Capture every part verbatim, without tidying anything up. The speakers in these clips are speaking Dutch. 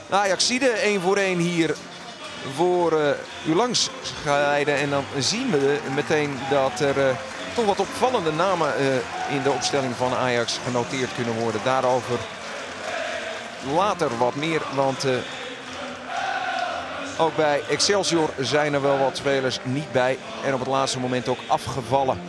Ajaxide één voor één hier voor uh, u langs rijden. En dan zien we meteen dat er uh, toch wat opvallende namen uh, in de opstelling van Ajax genoteerd kunnen worden. Daarover later wat meer, want uh, ook bij Excelsior zijn er wel wat spelers niet bij en op het laatste moment ook afgevallen.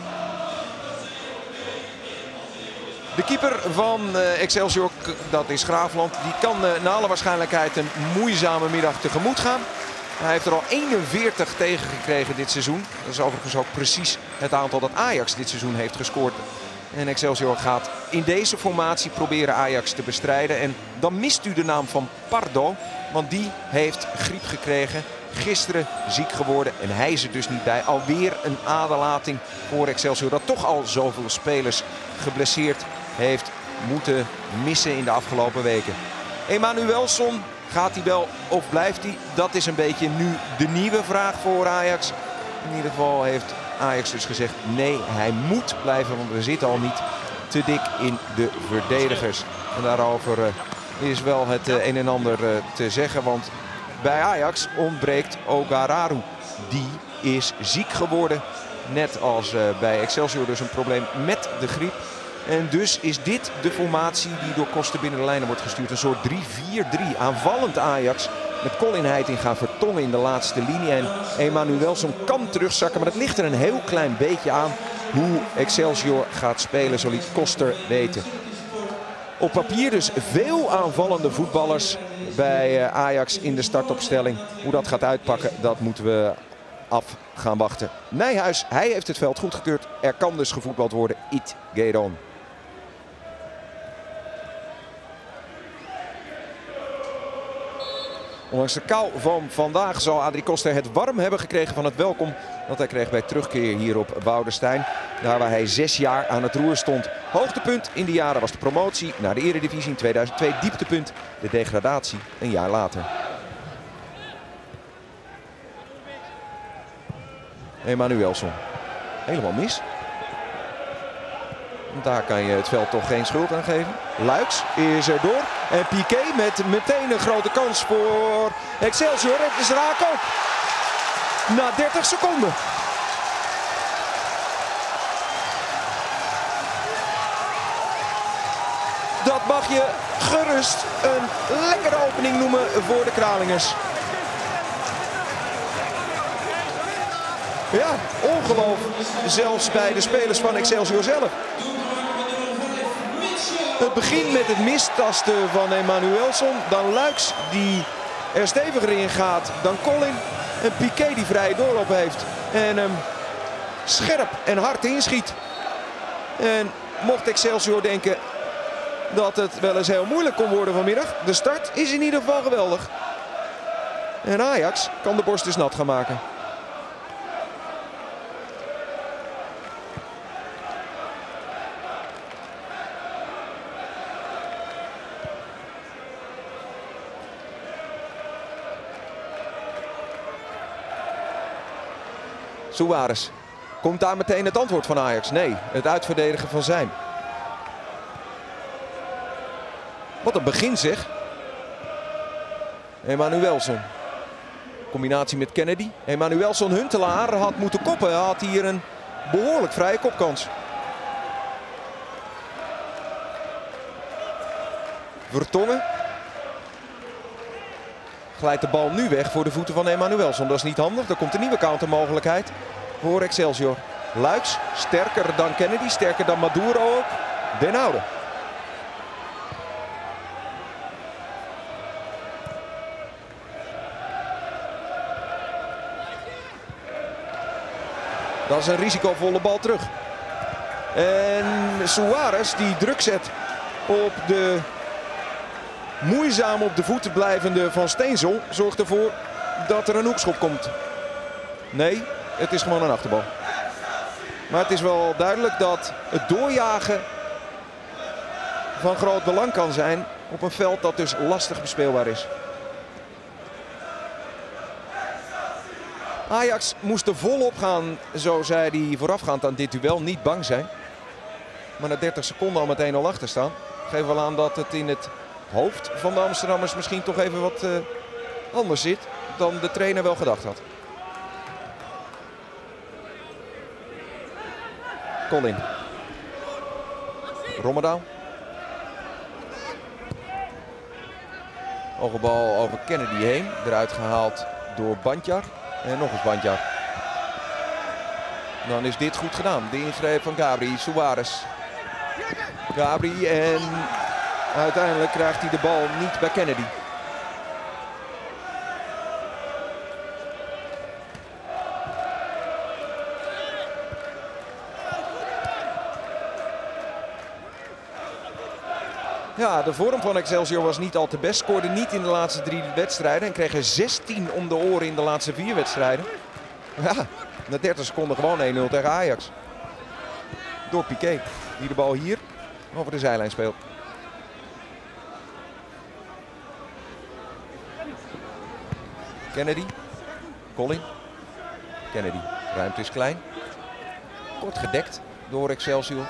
De keeper van uh, Excelsior, dat is Graafland, die kan uh, naar alle waarschijnlijkheid een moeizame middag tegemoet gaan. Hij heeft er al eenenveertig tegen gekregen dit seizoen. Dat is overigens ook precies het aantal dat Ajax dit seizoen heeft gescoord. En Excelsior gaat in deze formatie proberen Ajax te bestrijden. En dan mist u de naam van Pardo, want die heeft griep gekregen. Gisteren ziek geworden en hij is er dus niet bij. Alweer een aderlating voor Excelsior dat toch al zoveel spelers geblesseerd heeft moeten missen in de afgelopen weken. Emanuelsson, gaat hij wel of blijft hij? Dat is een beetje nu de nieuwe vraag voor Ajax. In ieder geval heeft Ajax dus gezegd nee, hij moet blijven, want we zitten al niet te dik in de verdedigers. En daarover uh, is wel het uh, een en ander uh, te zeggen, want bij Ajax ontbreekt Ogararu. Die is ziek geworden, net als uh, bij Excelsior dus een probleem met de griep. En dus is dit de formatie die door Koster binnen de lijnen wordt gestuurd. Een soort drie vier drie. Aanvallend Ajax. Met Colin Heitinga Vertongen in de laatste linie. En Emanuelsson kan terugzakken. Maar het ligt er een heel klein beetje aan hoe Excelsior gaat spelen. Zo liet Koster weten. Op papier dus veel aanvallende voetballers bij Ajax in de startopstelling. Hoe dat gaat uitpakken, dat moeten we af gaan wachten. Nijhuis, hij heeft het veld goedgekeurd. Er kan dus gevoetbald worden. It Geron. Ondanks de kou van vandaag zal Adrie Koster het warm hebben gekregen van het welkom dat hij kreeg bij terugkeer hier op Woudenstein. Daar waar hij zes jaar aan het roer stond. Hoogtepunt in die jaren was de promotie naar de Eredivisie in tweeduizend twee. Dieptepunt de degradatie een jaar later. Emanuelsson. Helemaal mis. Daar kan je het veld toch geen schuld aan geven. Luiks is er door. En Piqué met meteen een grote kans voor Excelsior. Het is raak ook. Na dertig seconden. Dat mag je gerust een lekkere opening noemen voor de Kralingers. Ja, ongelooflijk. Zelfs bij de spelers van Excelsior zelf. Het begint met het mistasten van Emanuelsson. Dan Luiks die er steviger in gaat dan Colin. En Piqué die vrije doorloop heeft. En hem scherp en hard inschiet. En mocht Excelsior denken dat het wel eens heel moeilijk kon worden vanmiddag. De start is in ieder geval geweldig. En Ajax kan de borst dus nat gaan maken. Suarez. Komt daar meteen het antwoord van Ajax? Nee, het uitverdedigen van zijn. Wat een begin zeg. Emanuelsson. Combinatie met Kennedy. Emanuelsson Huntelaar had moeten koppen. Had hier een behoorlijk vrije kopkans. Vertongen. Glijdt de bal nu weg voor de voeten van Emanuelsson. Dat is niet handig. Er komt een nieuwe countermogelijkheid voor Excelsior. Luiks, sterker dan Kennedy, sterker dan Maduro ook. Den Oude. Dat is een risicovolle bal terug. En Suarez die druk zet op de moeizaam op de voeten blijvende Van Steensel zorgt ervoor dat er een hoekschop komt. Nee, het is gewoon een achterbal. Maar het is wel duidelijk dat het doorjagen van groot belang kan zijn op een veld dat dus lastig bespeelbaar is. Ajax moest er volop gaan, zo zei hij voorafgaand aan dit duel, niet bang zijn. Maar na dertig seconden al meteen al achter staan. Geeft wel aan dat het in het hoofd van de Amsterdammers misschien toch even wat uh, anders zit dan de trainer wel gedacht had. Collin. Rommedaal. Hoge bal over Kennedy heen. Eruit gehaald door Bandjar. En nog eens Bandjar. Dan is dit goed gedaan. De ingreep van Gabri. Suarez. Gabri en uiteindelijk krijgt hij de bal niet bij Kennedy. Ja, de vorm van Excelsior was niet al te best. Scoorde niet in de laatste drie wedstrijden. En kreeg er zestien om de oren in de laatste vier wedstrijden. Ja, na dertig seconden gewoon één nul tegen Ajax. Door Piqué, die de bal hier over de zijlijn speelt. Kennedy. Collin. Kennedy. Ruimte is klein. Kort gedekt door Excelsior.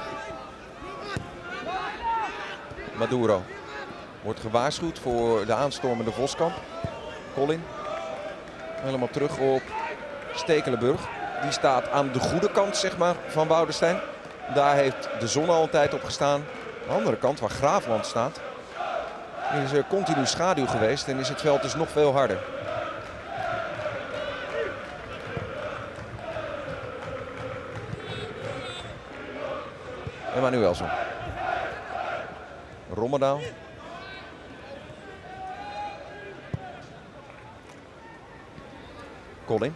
Maduro wordt gewaarschuwd voor de aanstormende Voskamp. Collin helemaal terug op Stekelenburg. Die staat aan de goede kant, zeg maar, van Woudenstein. Daar heeft de zon al een tijd op gestaan. Aan de andere kant, waar Graafland staat, is er continu schaduw geweest en is het veld dus nog veel harder. Emanuelson. Rommedaal. Collin.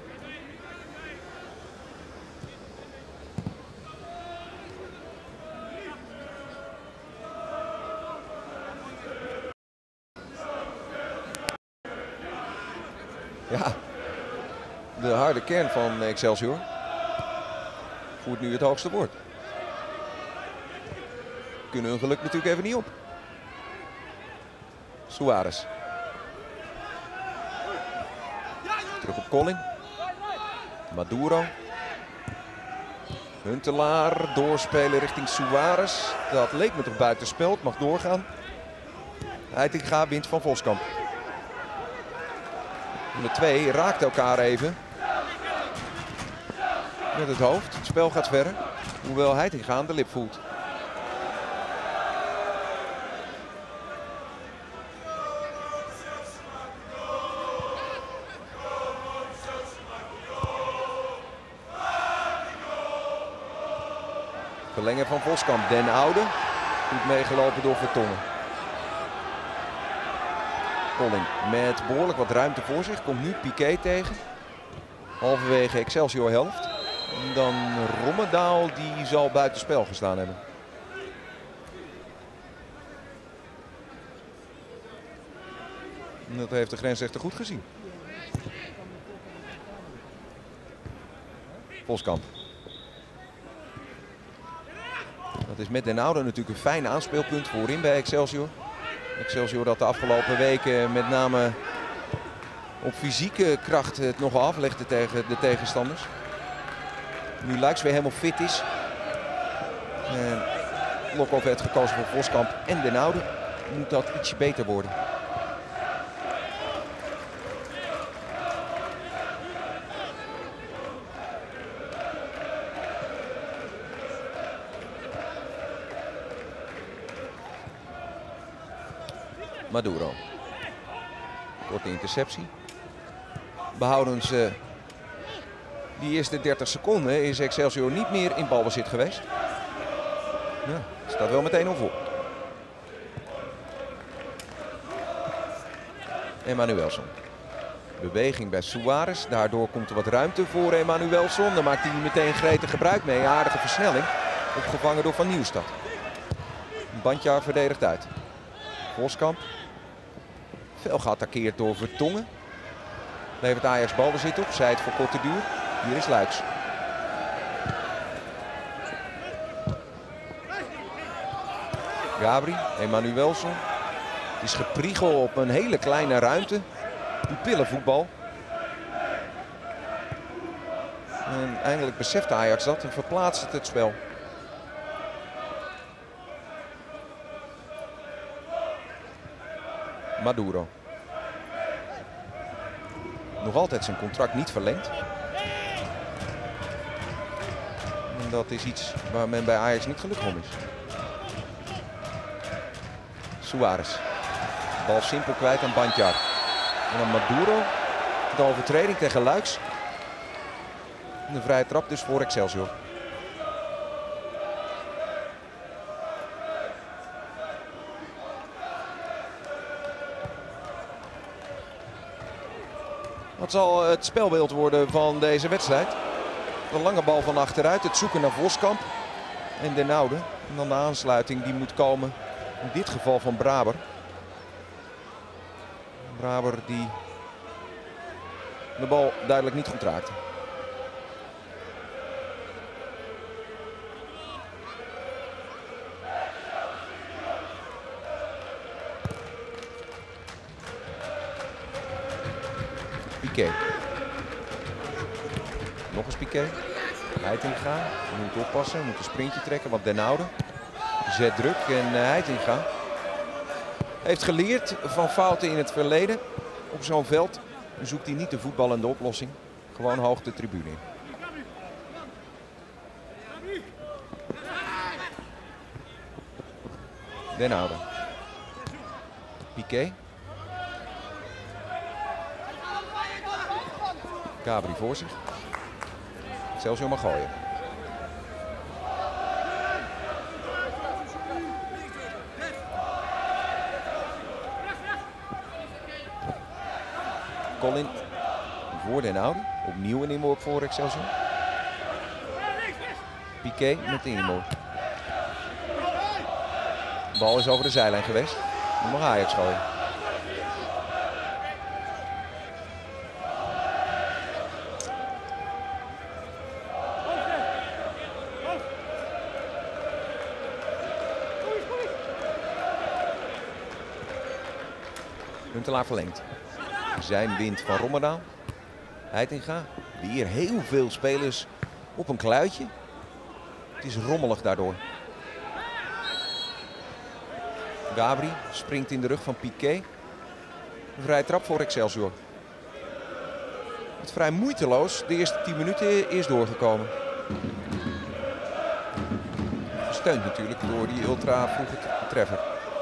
Ja, de harde kern van Excelsior voert nu het hoogste woord. Kunnen hun geluk natuurlijk even niet op. Suarez. Terug op Collin. Maduro. Huntelaar doorspelen richting Suarez. Dat leek me toch buitenspel. Het mag doorgaan. Heitinga wint van Voskamp. De twee raakt elkaar even met het hoofd. Het spel gaat verder. Hoewel Heitinga aan de lip voelt. Verlengen van Voskamp. Den Oude. Goed meegelopen door Vertongen. Collin met behoorlijk wat ruimte voor zich. Komt nu Piqué tegen. Halverwege Excelsior helft. En dan Rommedaal, die zal buitenspel gestaan hebben. En dat heeft de grensrechter goed gezien. Voskamp. Dat is met Den Oude natuurlijk een fijn aanspeelpunt voorin bij Excelsior. Excelsior dat de afgelopen weken met name op fysieke kracht het nogal aflegde tegen de tegenstanders. Nu Luiks weer helemaal fit is. En Lokhoff heeft gekozen voor Voskamp en Den Oude. Moet dat ietsje beter worden. Maduro. Korte interceptie. Behoudens uh, die eerste dertig seconden is Excelsior niet meer in balbezit geweest. Ja, staat wel meteen al voor. Emanuelson. Beweging bij Suarez. Daardoor komt er wat ruimte voor Emanuelson. Daar maakt hij meteen gretig gebruik mee. Aardige versnelling. Opgevangen door Van Nieuwstad. Bandjaar verdedigt uit. Voskamp. Veel geattaqueerd door Vertongen. Levert Ajax balbezit op. Zij het voor korte duur. Hier is Luiks. Gabri, Emanuelson. Het is gepriegel op een hele kleine ruimte. Pupillenvoetbal. En eindelijk beseft Ajax dat en verplaatst het het spel. Maduro. Nog altijd zijn contract niet verlengd. En dat is iets waar men bij Ajax niet gelukkig om is. Suarez. Bal simpel kwijt aan Banjar. En dan Maduro. De overtreding tegen Luiks. Een vrije trap dus voor Excelsior. Wat zal het spelbeeld worden van deze wedstrijd? De lange bal van achteruit, het zoeken naar Voskamp en Den Oude. En dan de aansluiting die moet komen, in dit geval van Braber. Braber die de bal duidelijk niet goed raakte. Piqué. Nog eens Piqué. Heitinga. Moet oppassen, moet een sprintje trekken, want Den Oude zet druk. En uh, Heitinga heeft geleerd van fouten in het verleden. Op zo'n veld zoekt hij niet de voetballende oplossing. Gewoon hoog de tribune in. Den Oude. Piqué. Gabri voor zich. Excelsior mag gooien. Collin voor Den Oude. Opnieuw een inworp voor Excelsior. Piqué met de inworp. De bal is over de zijlijn geweest. Nu mag Ajax gooien. Huntelaar verlengt. Zijn wint van Rommedaal. Heitinga. Weer heel veel spelers op een kluitje. Het is rommelig daardoor. Gabri springt in de rug van Piqué. Een vrije trap voor Excelsior. Het vrij moeiteloos de eerste tien minuten is doorgekomen. Gesteund natuurlijk door die ultra vroege treffer.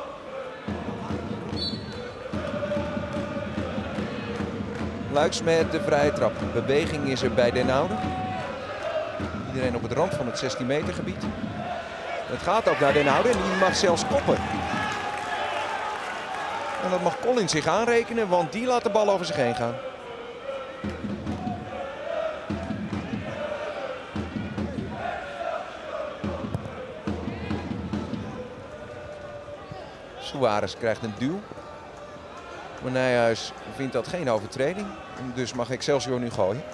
Luiks met de vrije trap. Beweging is er bij Den Oude. Iedereen op het rand van het zestien meter gebied. Het gaat ook naar Den Oude en die mag zelfs koppen. En dat mag Collin zich aanrekenen, want die laat de bal over zich heen gaan. Suarez krijgt een duw. Maar Nijhuis vindt dat geen overtreding. Dus mag Excelsior nu gooien.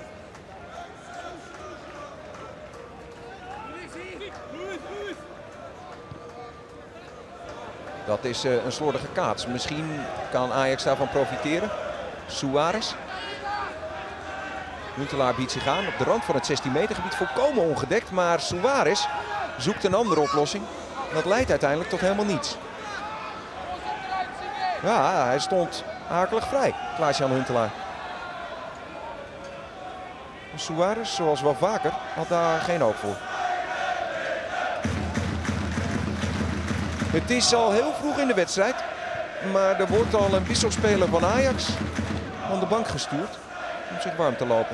Dat is uh, een slordige kaats. Misschien kan Ajax daarvan profiteren. Suarez. Huntelaar biedt zich aan op de rand van het zestien meter gebied. Volkomen ongedekt. Maar Suarez zoekt een andere oplossing. Dat leidt uiteindelijk tot helemaal niets. Ja, hij stond akelig vrij. Klaas-Jan Huntelaar. Suarez, zoals wel vaker, had daar geen oog voor. Het is al heel vroeg in de wedstrijd. Maar er wordt al een wisselspeler van Ajax aan de bank gestuurd om zich warm te lopen.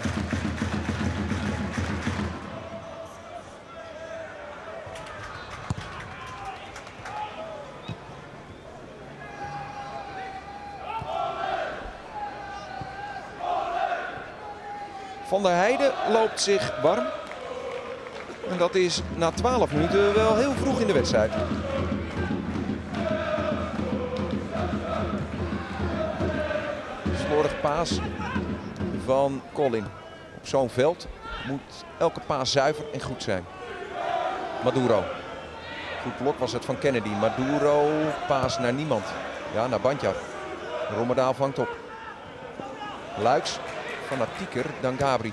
Van der Heijden loopt zich warm. En dat is na twaalf minuten wel heel vroeg in de wedstrijd. Slordige paas van Collin. Op zo'n veld moet elke paas zuiver en goed zijn. Maduro. Goed blok was het van Kennedy. Maduro paas naar niemand. Ja, naar Banjar. Rommedaal vangt op. Luiks. Fanatieker dan Gabri.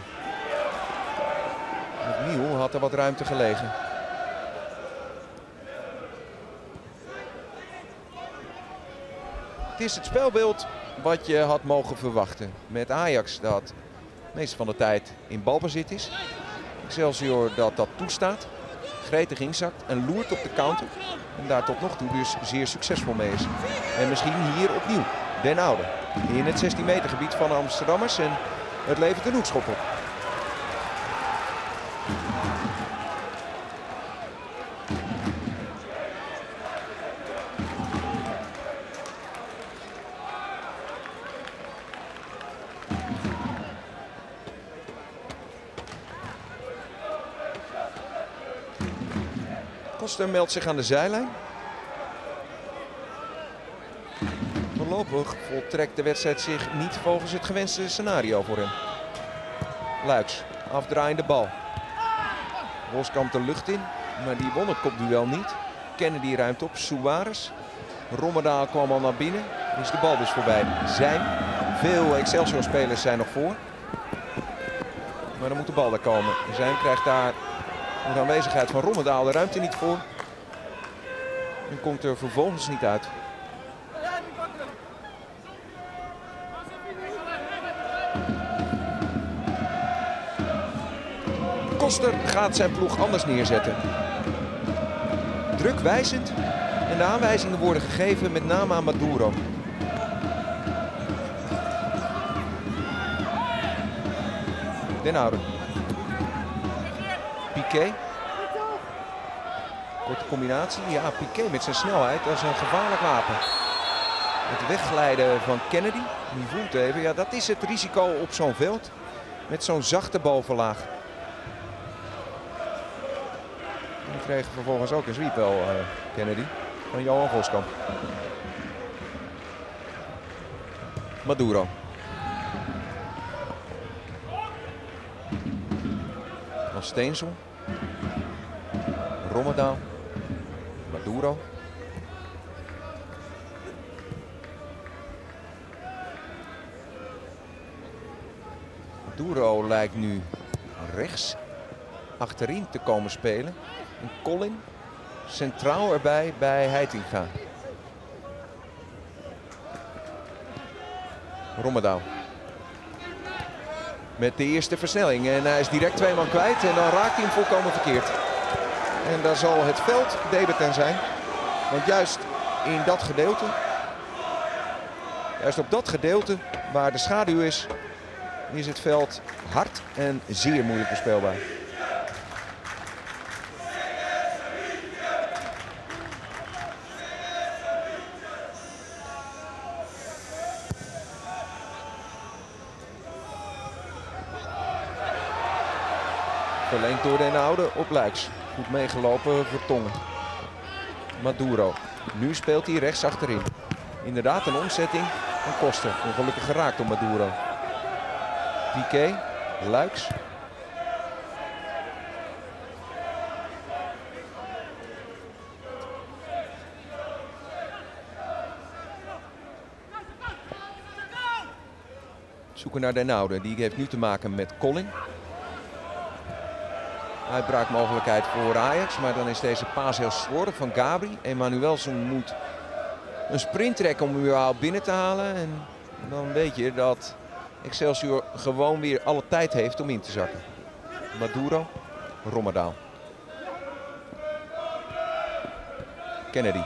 Opnieuw had er wat ruimte gelegen. Het is het spelbeeld wat je had mogen verwachten. Met Ajax dat de meeste van de tijd in balbezit is. Excelsior dat dat toestaat. Gretig inzakt en loert op de counter. En daar tot nog toe dus zeer succesvol mee is. En misschien hier opnieuw Den Oude. In het zestien meter gebied van de Amsterdammers. En het levert een hoekschop op. Koster meldt zich aan de zijlijn. Voorlopig voltrekt de wedstrijd zich niet volgens het gewenste scenario voor hem. Luiks, afdraaiende bal. Boskamp de lucht in, maar die won het kopduel niet. Kennedy ruimt op, Suarez. Rommedaal kwam al naar binnen, is de bal dus voorbij. Zijn, veel Excelsior-spelers zijn nog voor. Maar dan moet de bal daar komen. Zijn krijgt daar door de aanwezigheid van Rommedaal de ruimte niet voor. En komt er vervolgens niet uit. Koster gaat zijn ploeg anders neerzetten. Drukwijzend. En de aanwijzingen worden gegeven met name aan Maduro. Den Oude. Piqué. Korte combinatie. Ja, Piqué met zijn snelheid. Dat is een gevaarlijk wapen. Het wegglijden van Kennedy. Die voelt even. Ja, dat is het risico op zo'n veld. Met zo'n zachte bovenlaag. Die kreeg vervolgens ook een sweep wel, uh, Kennedy. Van Johan Voskamp. Maduro. Van Steensel. Rommedaal. Maduro. Maduro lijkt nu rechts achterin te komen spelen. En Collin centraal erbij bij Heitinga. Rommedaal. Met de eerste versnelling. En hij is direct twee man kwijt. En dan raakt hij hem volkomen verkeerd. En daar zal het veld debutant zijn. Want juist in dat gedeelte. Juist op dat gedeelte waar de schaduw is. Is het veld hard en zeer moeilijk bespeelbaar. Verlengd door Den Oude op Luiks. Goed meegelopen Vertongen. Maduro. Nu speelt hij rechts achterin. Inderdaad een omzetting van Koster. Ongelukkig geraakt door Maduro. Piqué. Luiks. Zoeken naar Den Oude. Die heeft nu te maken met Collin. Uitbraakmogelijkheid voor Ajax, maar dan is deze paas heel slordig van Gabri. Emanuelson moet een sprint trekken om überhaupt binnen te halen. En dan weet je dat Excelsior gewoon weer alle tijd heeft om in te zakken. Maduro, Rommedaal. Kennedy.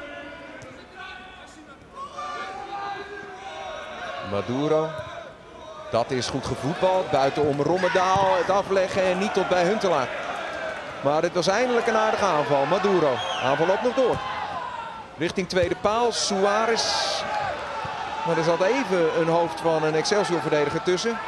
Maduro. Dat is goed gevoetbald. Buitenom Rommedaal. Het afleggen en niet tot bij Huntelaar. Maar het was eindelijk een aardige aanval. Maduro. Aanval loopt nog door. Richting tweede paal. Suarez. Maar er zat even een hoofd van een Excelsior-verdediger tussen.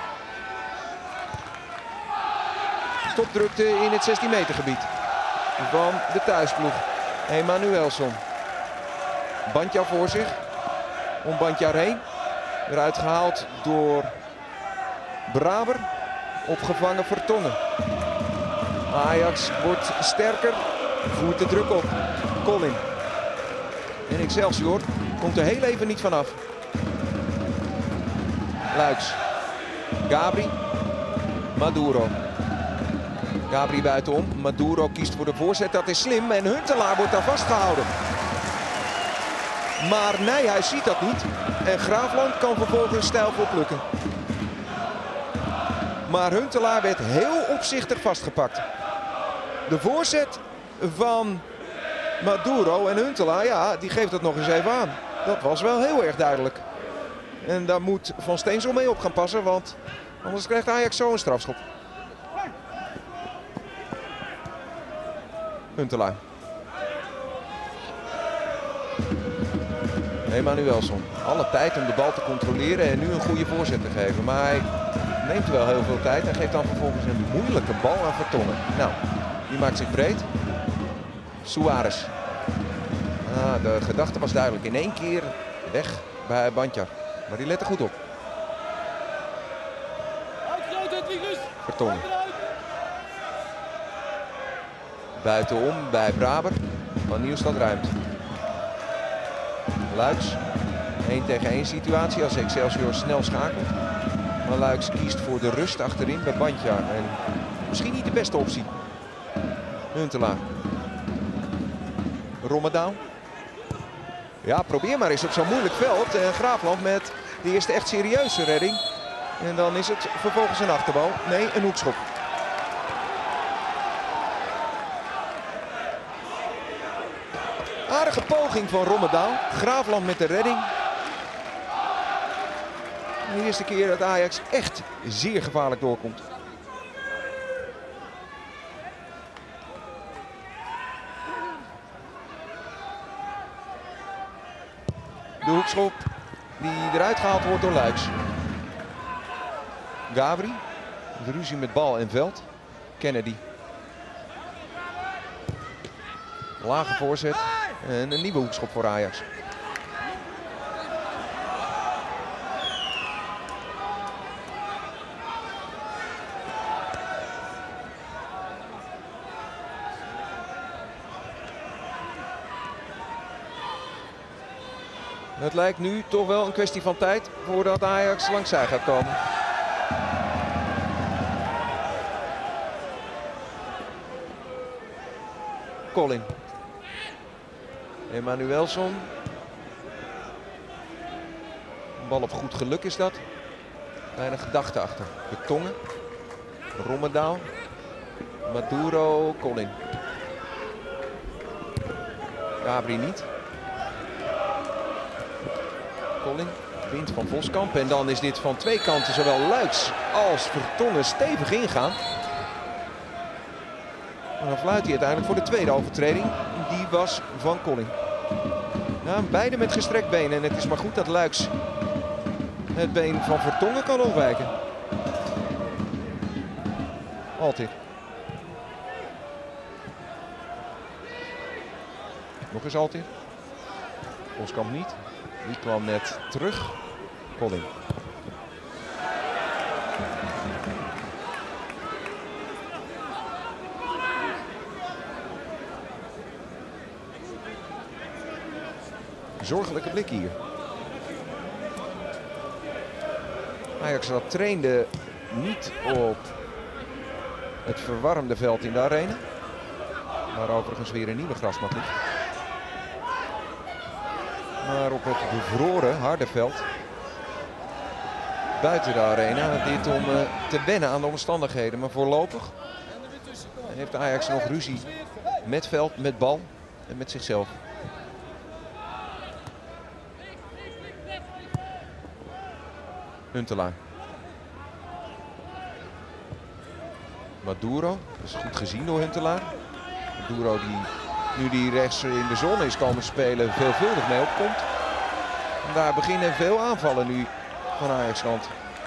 Topdrukte in het zestien meter gebied. Van de thuisploeg. Emanuelson. Bandja voor zich. Om Bandja heen. Eruit gehaald door Braber. Opgevangen Vertongen. Ajax wordt sterker. Voert de druk op. Collin. En Excelsior komt er heel even niet vanaf. Luiks. Gabri. Maduro. Gabri buitenom. Maduro kiest voor de voorzet. Dat is slim. En Huntelaar wordt daar vastgehouden. Maar Nijhuis ziet dat niet. En Graafland kan vervolgens stijlvol plukken. Maar Huntelaar werd heel opzichtig vastgepakt. De voorzet van Maduro en Huntelaar, ja, die geeft het nog eens even aan. Dat was wel heel erg duidelijk. En daar moet Van Steensel mee op gaan passen, want anders krijgt Ajax zo een strafschop. Huntelaar. Emanuelsson. Alle tijd om de bal te controleren en nu een goede voorzet te geven. Maar hij neemt wel heel veel tijd en geeft dan vervolgens een moeilijke bal aan Vertongen. Nou, die maakt zich breed. Suarez. Ah, de gedachte was duidelijk. In één keer weg bij Bandjar. Maar die let er goed op. Vertongen. Buitenom bij Braber. Van Nieuwstad ruimt. Luiks. één tegen één situatie als Excelsior snel schakelt. Maar Luiks kiest voor de rust achterin bij Bandjar. En misschien niet de beste optie. Huntelaar. Rommedaal. Ja, probeer maar eens op zo'n moeilijk veld. En Graafland met de eerste echt serieuze redding. En dan is het vervolgens een achterbal. Nee, een hoekschop. Aardige poging van Rommedaal. Graafland met de redding. De eerste keer dat Ajax echt zeer gevaarlijk doorkomt. De hoekschop die eruit gehaald wordt door Luiks. Gabri. De ruzie met bal en veld. Kennedy. Lage voorzet. En een nieuwe hoekschop voor Ajax. Het lijkt nu toch wel een kwestie van tijd voordat Ajax langs zij gaat komen. Collin. Emanuelsson. Een bal op goed geluk is dat. Weinig gedachte achter. Vertongen. Rommedaal. Maduro. Collin. Gabri niet. Collin wint van Voskamp. En dan is dit van twee kanten, zowel Luiks als Vertongen, stevig ingaan. En dan fluit hij uiteindelijk voor de tweede overtreding. Die was van Collin. Nou, beide met gestrekt been. En het is maar goed dat Luiks het been van Vertongen kan ontwijken. Altir. Nog eens Altir. Voskamp niet. Die kwam net terug. Collin. Zorgelijke blik hier. Ajax dat trainde niet op het verwarmde veld in de arena. Waar overigens weer een nieuwe grasmat ligt. Maar op het bevroren harde veld. Buiten de arena. Dit om uh, te wennen aan de omstandigheden. Maar voorlopig heeft Ajax nog ruzie met veld, met bal en met zichzelf. Huntelaar. Maduro. Dat is goed gezien door Huntelaar. Maduro die nu die rechts in de zone is komen spelen veelvuldig mee opkomt. En daar beginnen veel aanvallen nu van Ajax-kant.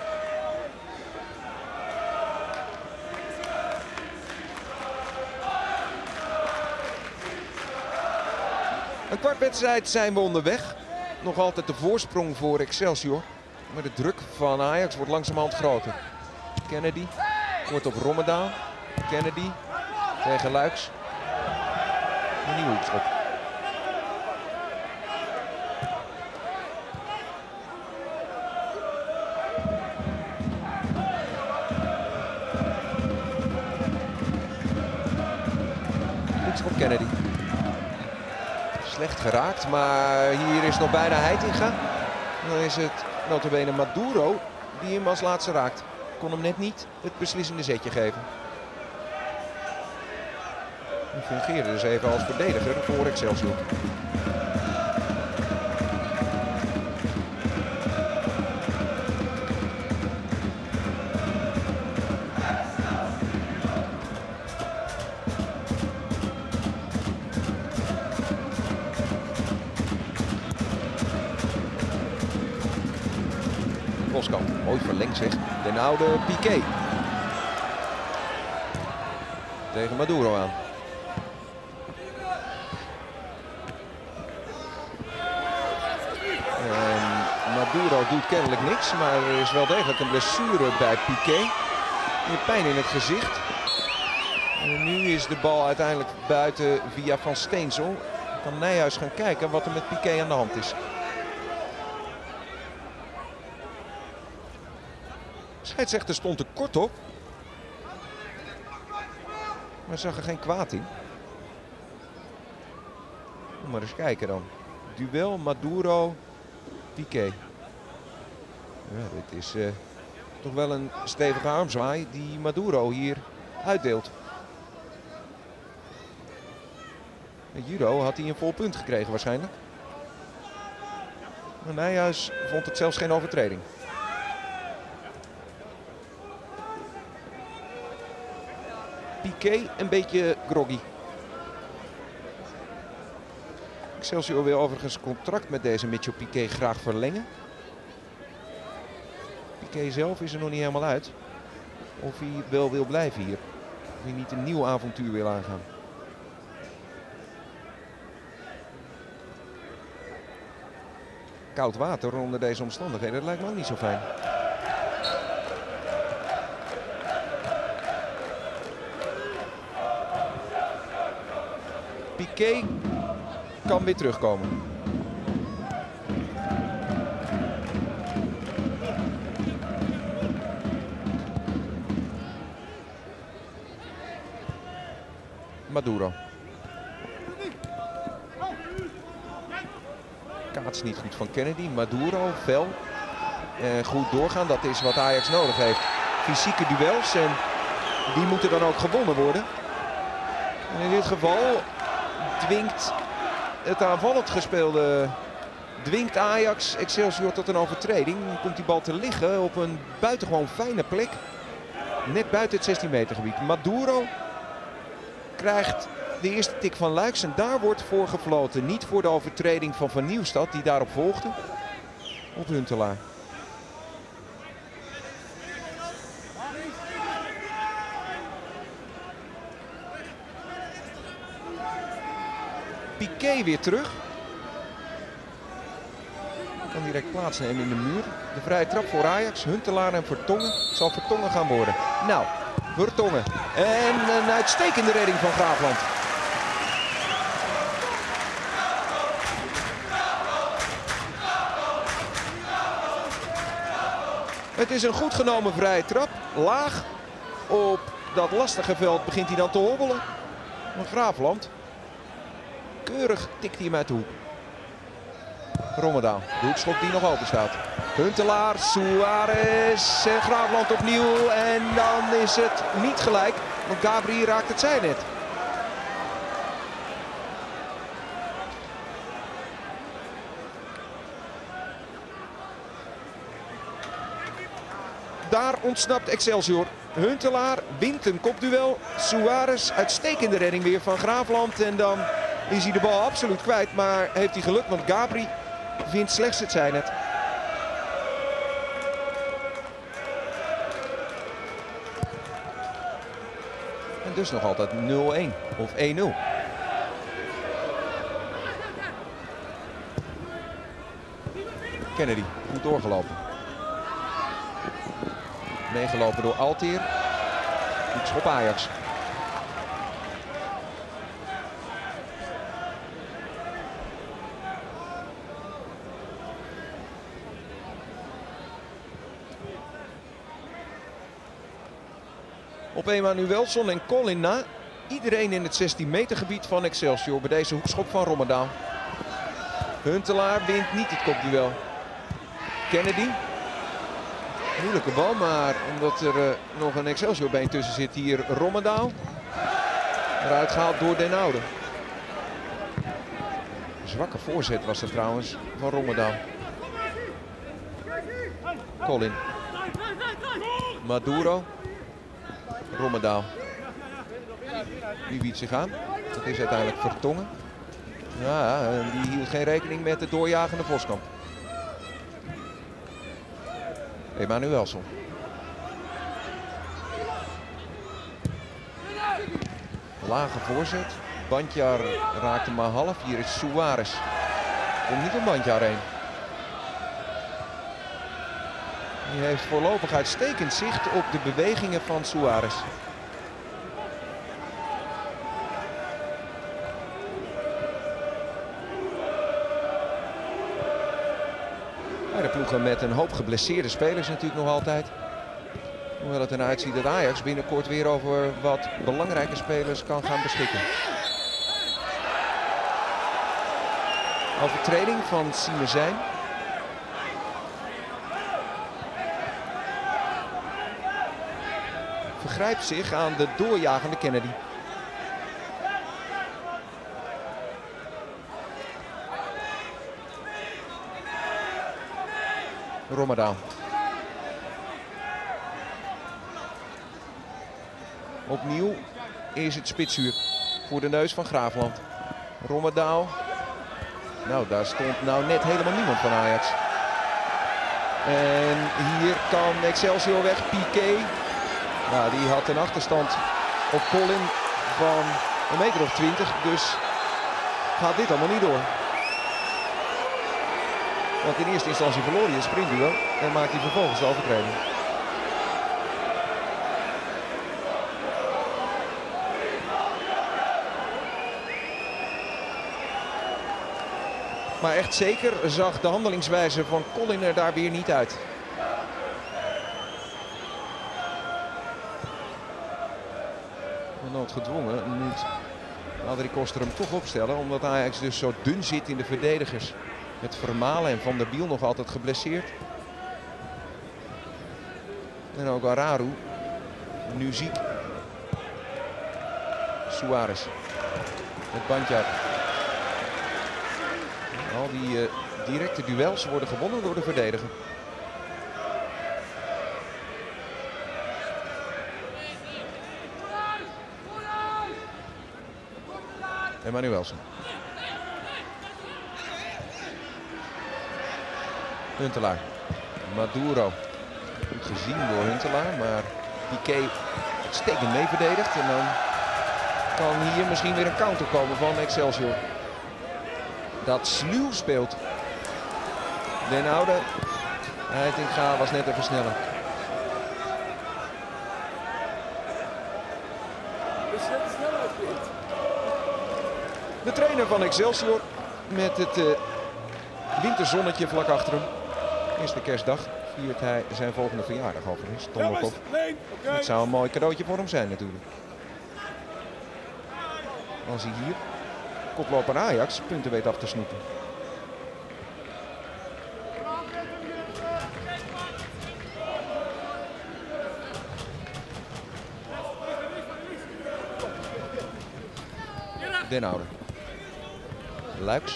Een kwart wedstrijd zijn we onderweg. Nog altijd de voorsprong voor Excelsior. Maar de druk van Ajax wordt langzamerhand groter. Kennedy wordt op Rommedaal. Kennedy tegen Luiks. Een nieuwe hoekschop. Hoekschop Kennedy. Slecht geraakt, maar hier is nog bijna Heitinga. Dan is het nota bene Maduro die hem als laatste raakt. Kon hem net niet het beslissende zetje geven. Hij fungeerde dus even als verdediger voor Excelsior. Boskamp, mooi verlengd zeg. De oude Piqué. Tegen Maduro aan. En Maduro doet kennelijk niks, maar er is wel degelijk een blessure bij Piqué. Meer pijn in het gezicht. En nu is de bal uiteindelijk buiten via Van Steensel. Kan Nijhuis gaan kijken wat er met Piqué aan de hand is. Scheidsrechter stond er kort op. Maar zag er geen kwaad in. Maar eens kijken dan. Duel Maduro Piqué. Ja, dit is uh, toch wel een stevige armzwaai die Maduro hier uitdeelt. Met judo had hij een vol punt gekregen waarschijnlijk. Maar Nijhuis vond het zelfs geen overtreding. Piqué een beetje groggy. Excelsior wil overigens contract met deze Mitchell Piqué graag verlengen. Piqué zelf is er nog niet helemaal uit. Of hij wel wil blijven hier. Of hij niet een nieuw avontuur wil aangaan. Koud water onder deze omstandigheden, dat lijkt me ook niet zo fijn. Piqué kan weer terugkomen. Maduro. Kaats niet goed van Kennedy. Maduro, fel. En goed doorgaan, dat is wat Ajax nodig heeft. Fysieke duels en die moeten dan ook gewonnen worden. En in dit geval dwingt het aanvallend gespeelde, dwingt Ajax Excelsior tot een overtreding. Dan komt die bal te liggen op een buitengewoon fijne plek. Net buiten het zestien meter gebied. Maduro krijgt de eerste tik van Luiks en daar wordt voor gefloten. Niet voor de overtreding van Van Nieuwstad die daarop volgde. Op Huntelaar. Piqué weer terug. Kan direct plaatsnemen in de muur. De vrije trap voor Ajax. Huntelaar en Vertongen. Het zal Vertongen gaan worden. Nou, Vertongen. En een uitstekende redding van Graafland. Het is een goed genomen vrije trap. Laag. Op dat lastige veld begint hij dan te hobbelen. Maar Graafland. Keurig tikt hij hem uit de hoek. Rommedaal, de hoekschop die nog open staat. Huntelaar, Suarez en Graafland opnieuw. En dan is het niet gelijk, want Gabri raakt het zijnet. Daar ontsnapt Excelsior. Huntelaar wint een kopduel. Suarez, uitstekende redding weer van Graafland. En dan is hij de bal absoluut kwijt, maar heeft hij geluk, want Gabri vindt slechts het zijnet. En dus nog altijd nul-een of één-nul. Kennedy, goed doorgelopen. Meegelopen door Alteer. Goed schop Ajax. Op Emanuelsson en Colin na. Iedereen in het zestien meter gebied van Excelsior bij deze hoekschop van Rommedaal. Huntelaar wint niet het kopduel. Kennedy. Moeilijke bal, maar omdat er uh, nog een Excelsior been tussen zit hier Rommedaal. Eruit gehaald door Den Oude. Zwakke voorzet was er trouwens van Rommedaal. Colin. Maduro. Rommedaal. Wie biedt zich aan? Dat is uiteindelijk Vertongen. Ja, die hield geen rekening met de doorjagende Voskamp. Emanuelsson. Lage voorzet. Bandjar raakte maar half. Hier is Suarez. Komt niet om Bandjar heen. Die heeft voorlopig uitstekend zicht op de bewegingen van Suarez. De ploegen met een hoop geblesseerde spelers natuurlijk nog altijd. Hoewel het eruit ziet dat Ajax binnenkort weer over wat belangrijke spelers kan gaan beschikken. Overtreding van Simezijn. Vergrijpt zich aan de doorjagende Kennedy. Rommedaal. Opnieuw is het spitsuur voor de neus van Graafland. Rommedaal. Nou, daar stond nou net helemaal niemand van Ajax. En hier kan Excelsior weg. Piqué. Nou, die had een achterstand op Colin van een meter of twintig. Dus gaat dit allemaal niet door. Want in eerste instantie verloor hij een sprintduel en maakt hij vervolgens de overtreding. Maar echt zeker zag de handelingswijze van Colin er daar weer niet uit. Noodgedwongen moet Adrie Koster hem toch opstellen, omdat Ajax dus zo dun zit in de verdedigers. Met Vermalen en Van der Biel nog altijd geblesseerd. En ook Araru. Nu ziek. Suarez. Met Bandjar. Al die uh, directe duels worden gewonnen door de verdediger. Emanuelsson. Huntelaar. Maduro. Goed gezien door Huntelaar, maar Piqué uitstekend mee verdedigd. En dan kan hier misschien weer een counter komen van Excelsior. Dat sluw speelt. Den Oude. Heitinga was net even sneller. De trainer van Excelsior met het uh, winterzonnetje vlak achter hem. Eerste kerstdag viert hij zijn volgende verjaardag overigens. Tommelkop. Het zou een mooi cadeautje voor hem zijn natuurlijk. Als hij hier koploper Ajax punten weet af te snoepen. Den Oude. Luiks.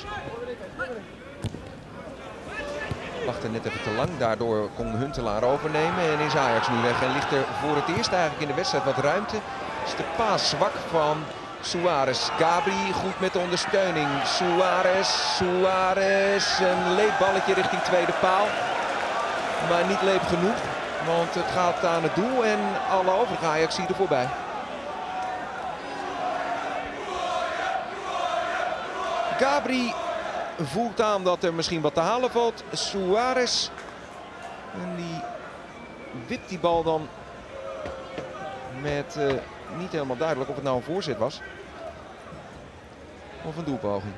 Wachtte net even te lang. Daardoor kon Huntelaar overnemen. En is Ajax nu weg. En ligt er voor het eerst eigenlijk in de wedstrijd wat ruimte. Is de paas zwak van Suarez. Gabri goed met de ondersteuning. Suarez. Suarez. Een leepballetje richting tweede paal. Maar niet leep genoeg. Want het gaat aan het doel. En alle overige Ajax zie er voorbij. Gabri voelt aan dat er misschien wat te halen valt. Suarez. En die wipt die bal dan met uh, niet helemaal duidelijk of het nou een voorzet was. Of een doelpoging.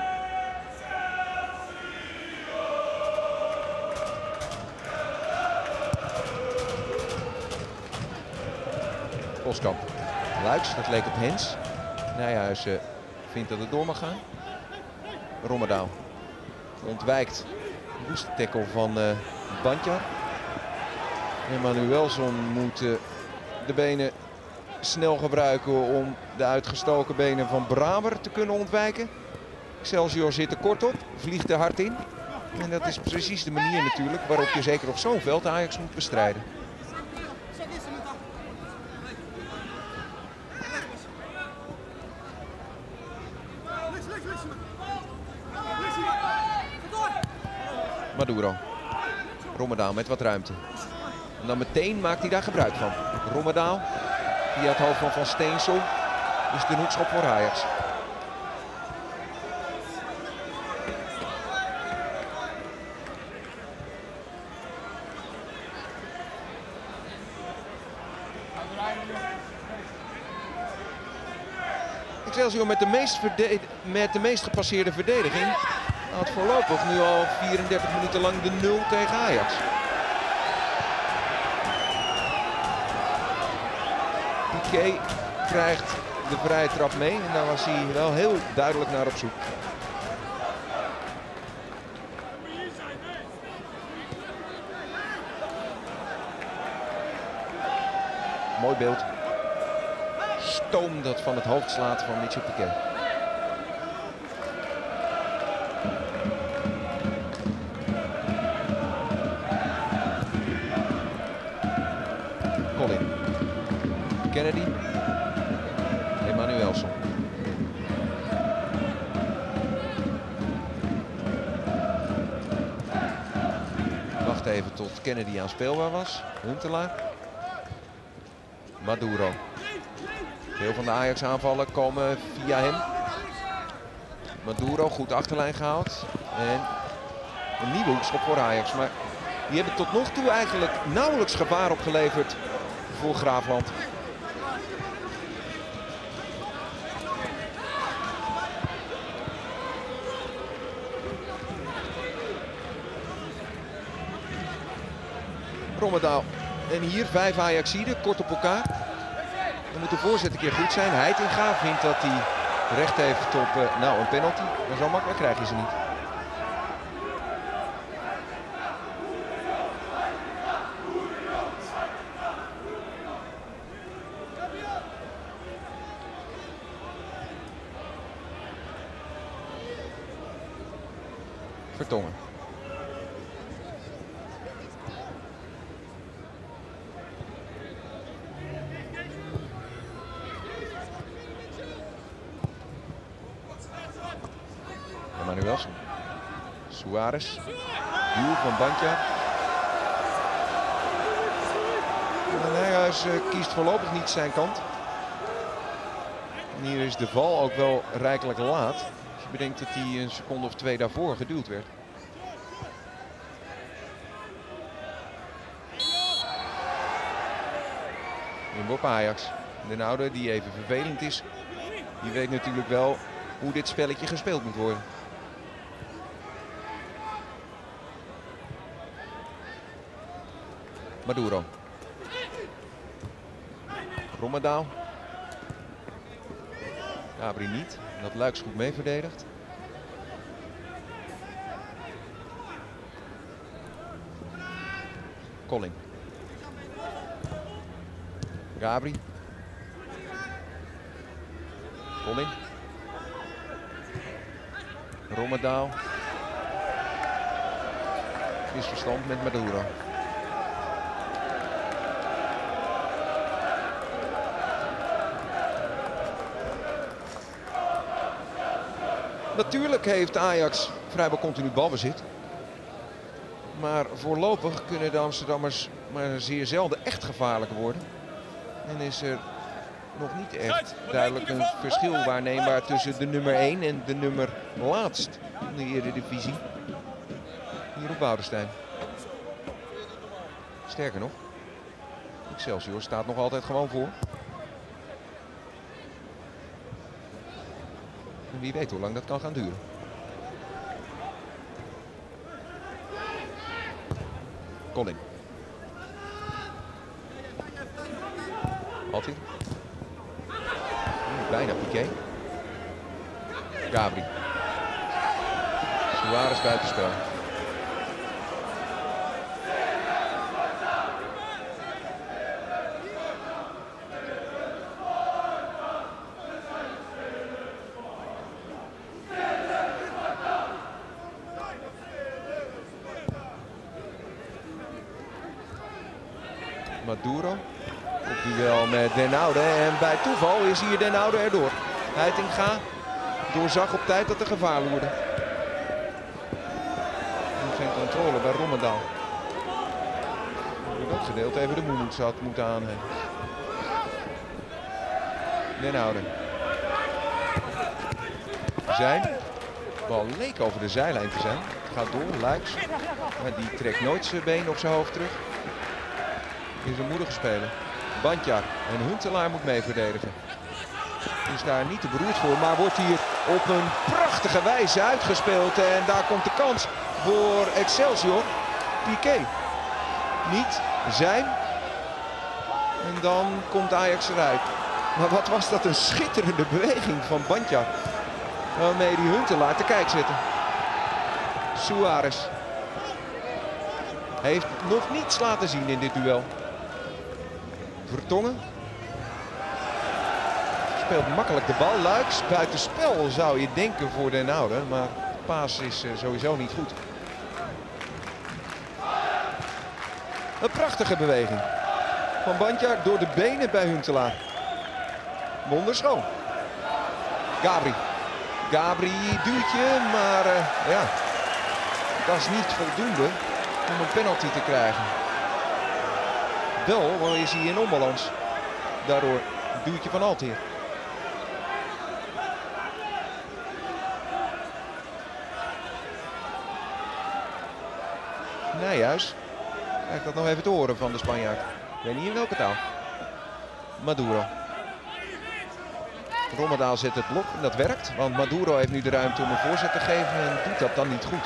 Voskamp. Luiks, dat leek op Hens. Nijhuis uh, vindt dat het door mag gaan. Rommedaal. Ontwijkt de woeste tackle van uh, Bandjar. Emmanuelson moet uh, de benen snel gebruiken om de uitgestoken benen van Braber te kunnen ontwijken. Excelsior zit er kort op, vliegt er hard in. En dat is precies de manier natuurlijk waarop je zeker op zo'n veld Ajax moet bestrijden. Maduro. Rommedaal met wat ruimte. En dan meteen maakt hij daar gebruik van. Rommedaal via het hoofd van Van Steensel is de hoekschop voor Ajax. Excelsior met de meest, met de meest gepasseerde verdediging had voorlopig nu al vierendertig minuten lang de nul tegen Ajax. Piqué krijgt de vrije trap mee en daar was hij wel heel duidelijk naar op zoek. Mooi beeld. Stoom dat van het hoofd slaat van Mitchell Piqué. Colin. Kennedy. Emmanuelson. Wacht even tot Kennedy aanspeelbaar was. Huntelaar. Maduro. Veel van de Ajax aanvallen komen via hem. Maduro goed achterlijn gehaald. En een nieuwe hoekschop voor Ajax. Maar die hebben tot nog toe eigenlijk nauwelijks gevaar opgeleverd voor Graafland. Rommedaal. En hier vijf Ajaxiden, kort op elkaar. Dan moet de voorzet een keer goed zijn. Heitinga vindt dat hij recht heeft op uh, nou, een penalty. Maar zo makkelijk krijg je ze niet. Vertongen. Emmanuelson. Suarez. Duw van Bandjar. En Nijhuis uh, kiest voorlopig niet zijn kant. En hier is de val ook wel rijkelijk laat. Als je bedenkt dat hij een seconde of twee daarvoor geduwd werd. Inworp Ajax. De oude die even vervelend is. Die weet natuurlijk wel hoe dit spelletje gespeeld moet worden. Maduro. Rommedaal. Gabri niet. Dat Luiks goed mee verdedigd. Colin. Gabri. Colin. Rommedaal. Misverstand met Maduro. Natuurlijk heeft Ajax vrijwel continu balbezit. Maar voorlopig kunnen de Amsterdammers maar zeer zelden echt gevaarlijk worden. En is er nog niet echt duidelijk een verschil waarneembaar tussen de nummer één en de nummer laatst in de Eredivisie. Hier op Woudenstein. Sterker nog, Excelsior staat nog altijd gewoon voor. En wie weet hoe lang dat kan gaan duren. Colin. Altir. Bijna Piqué. Gabri. Suarez buitenspel. Maduro op duel met Den Oude en bij toeval is hier Den Oude erdoor. Heitinga doorzag op tijd dat er gevaar loerde. Geen controle bij Rommendaal. Dat gedeelte even de moed had moeten aannemen. Den Oude. Zijn. De bal leek over de zijlijn te zijn. Het gaat door, Luiks. Maar die trekt nooit zijn been of zijn hoofd terug. Is een moedige speler. Bandjar en Huntelaar moet mee verdedigen. Is daar niet te beroerd voor, maar wordt hier op een prachtige wijze uitgespeeld. En daar komt de kans voor Excelsior. Piqué. Niet zijn. En dan komt Ajax eruit. Maar wat was dat een schitterende beweging van Bandjar. Waarmee die Huntelaar te kijk zitten. Suarez. Heeft nog niets laten zien in dit duel. Vertongen. Speelt makkelijk de bal. Luiks buitenspel zou je denken voor Den Oude. Maar de paas is uh, sowieso niet goed. Een prachtige beweging. Van Bandjar door de benen bij Huntelaar. Wonderschoon. Gabri. Gabri duwtje, maar uh, ja. Dat is niet voldoende om een penalty te krijgen. Wel is hij in onbalans. Daardoor een duwtje van Alteer. Nijhuis krijgt dat nog even te horen van de Spanjaard. Ik weet niet in welke taal. Maduro. Rommendaal zet het blok en dat werkt. Want Maduro heeft nu de ruimte om een voorzet te geven en doet dat dan niet goed.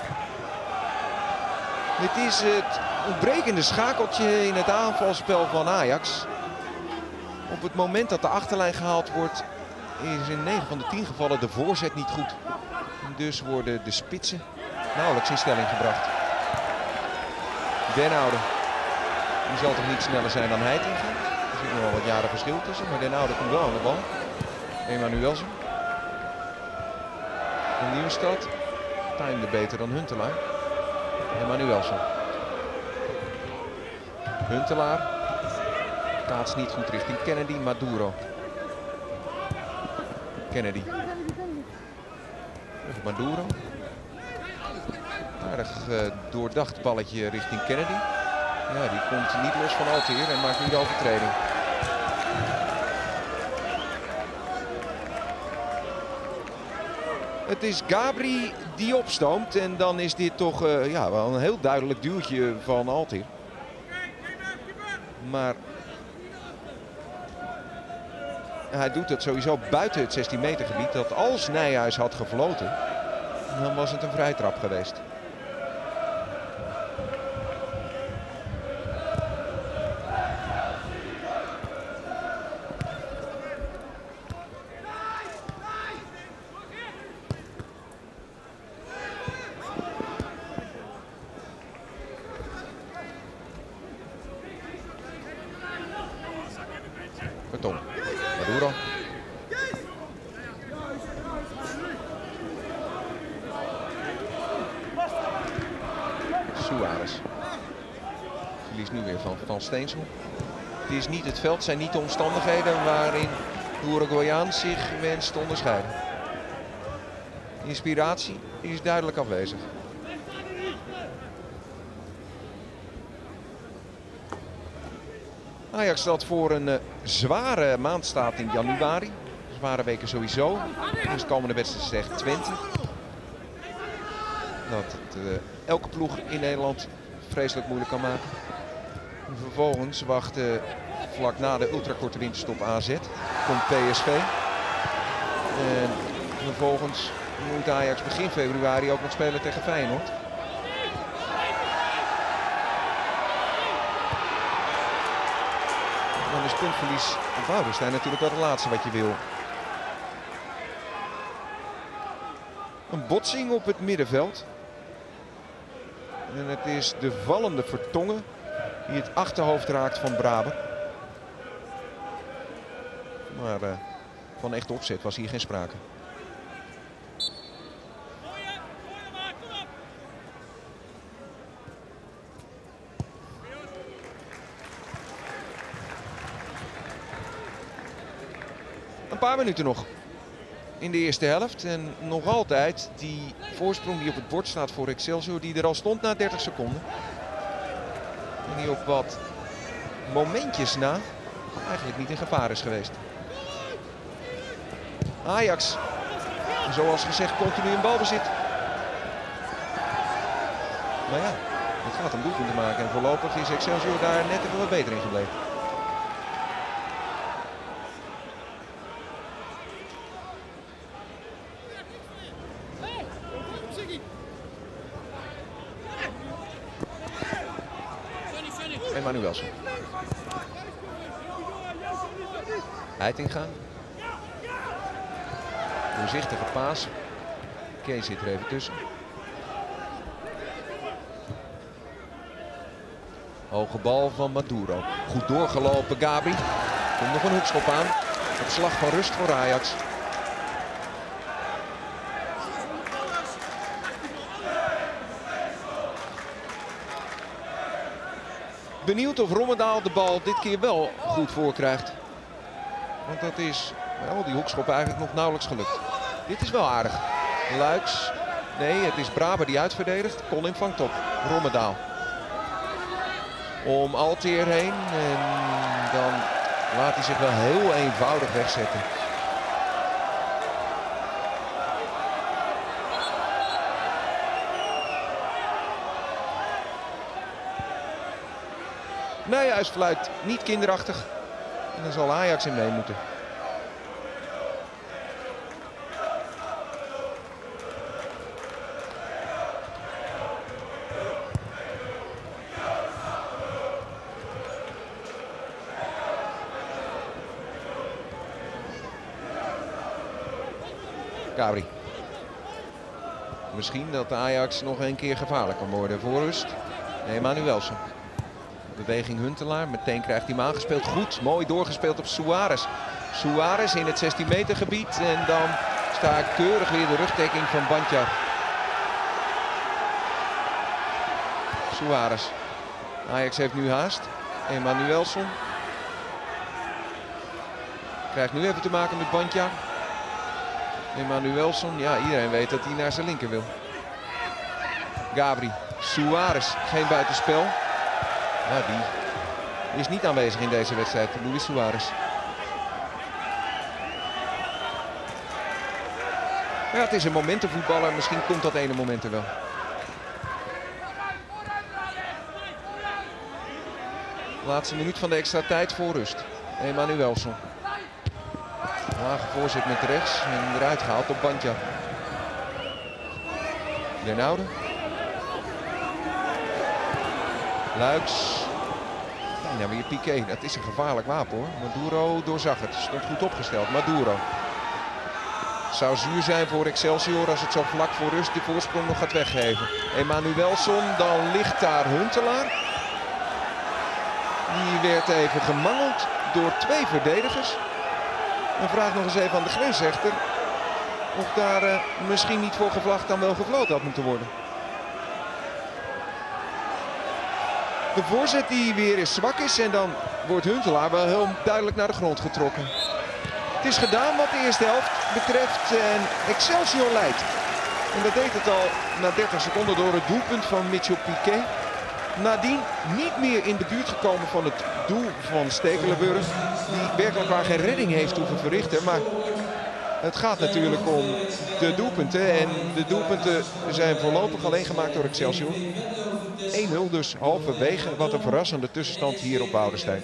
Dit is het ontbrekende schakeltje in het aanvalspel van Ajax. Op het moment dat de achterlijn gehaald wordt, is in negen van de tien gevallen de voorzet niet goed. En dus worden de spitsen nauwelijks in stelling gebracht. Den Oude. Die zal toch niet sneller zijn dan Heitinga. Er zit nog wel wat jaren verschil tussen, maar Den Oude komt wel aan de bal. Emanuelsen. Een nieuwe stad. Timde beter dan Huntelaar. Emanuelsen. Huntelaar. Kaats niet goed richting Kennedy. Maduro. Kennedy. Even Maduro. Aardig uh, doordacht balletje richting Kennedy. Ja, die komt niet los van Alteer en maakt nu de overtreding. Het is Gabri die opstoomt en dan is dit toch uh, ja, wel een heel duidelijk duwtje van Alteer. Maar hij doet het sowieso buiten het zestien meter gebied. Dat als Nijhuis had gefloten, dan was het een vrijtrap geweest. Vertongen. Maduro. Suarez. Verliest nu weer van Van Steensel. Het is niet het veld, het zijn niet de omstandigheden waarin de Uruguayaan zich wenst te onderscheiden. Inspiratie is duidelijk afwezig. Ajax dat voor een uh, zware maand staat in januari. Zware weken sowieso. Dus de komende wedstrijd zegt Twente. Dat het uh, elke ploeg in Nederland vreselijk moeilijk kan maken. En vervolgens wacht uh, vlak na de ultrakorte winterstop A Z. Komt P S V. En vervolgens moet Ajax begin februari ook nog spelen tegen Feyenoord. Dan is puntverlies op Woudenstein natuurlijk wel het laatste wat je wil. Een botsing op het middenveld. En het is de vallende Vertongen die het achterhoofd raakt van Braber. Maar uh, van echt opzet was hier geen sprake. Een paar minuten nog in de eerste helft. En nog altijd die voorsprong die op het bord staat voor Excelsior. Die er al stond na dertig seconden. En die op wat momentjes na eigenlijk niet in gevaar is geweest. Ajax, zoals gezegd, continu in balbezit. Maar ja, het gaat om doelpunten maken. En voorlopig is Excelsior daar net even wat beter in gebleven. En Manuelsen. Heitinga. Voorzichtige paas. Kees zit er even tussen. Hoge bal van Maduro. Goed doorgelopen Gabri. Komt nog een hoekschop aan. Op slag van rust voor Ajax. Benieuwd of Rommedaal de bal dit keer wel goed voor krijgt. Want dat is wel die hoekschop eigenlijk nog nauwelijks gelukt. Dit is wel aardig. Luiks. Nee, het is Braber die uitverdedigt. Colin vangt op. Rommedaal. Om Alteer heen. En dan laat hij zich wel heel eenvoudig wegzetten. Nijhuis fluit niet kinderachtig. En dan zal Ajax in mee moeten. Gabri. Misschien dat de Ajax nog een keer gevaarlijk kan worden voor rust. Nee, Manuelsen. Beweging Huntelaar. Meteen krijgt hij hem aangespeeld. Goed, mooi doorgespeeld op Suarez. Suarez in het zestien meter gebied. En dan staat keurig weer de rugdekking van Bandjar. Suarez. Ajax heeft nu haast. En Manuelsen krijgt nu even te maken met Bandjar. Manuelsen, ja, iedereen weet dat hij naar zijn linker wil. Gabri, Suarez, geen buitenspel. Ja, die is niet aanwezig in deze wedstrijd, Luis Suarez. Ja, het is een momentenvoetballer, misschien komt dat ene moment er wel. Laatste minuut van de extra tijd voor rust. Manuelsen. Lage voorzet met rechts en eruit gehaald op Bandjar. Den Oude. Luiks. En dan weer Piqué. Dat is een gevaarlijk wapen hoor. Maduro doorzag het. Stond goed opgesteld. Maduro. Zou zuur zijn voor Excelsior als het zo vlak voor rust de voorsprong nog gaat weggeven. Manuelsen, dan ligt daar Huntelaar. Die werd even gemangeld door twee verdedigers. En vraag nog eens even aan de grensrechter of daar uh, misschien niet voor gevlacht dan wel gefloten had moeten worden. De voorzet die weer eens zwak is en dan wordt Huntelaar wel heel duidelijk naar de grond getrokken. Het is gedaan wat de eerste helft betreft en Excelsior leidt. En dat deed het al na dertig seconden door het doelpunt van Mitchell Piqué. Nadien niet meer in de buurt gekomen van het doel van Stekelenburg. Die werkelijk waar geen redding heeft hoeven verrichten. Maar het gaat natuurlijk om de doelpunten. En de doelpunten zijn voorlopig alleen gemaakt door Excelsior. één nul dus halverwege. Wat een verrassende tussenstand hier op Woudenstein.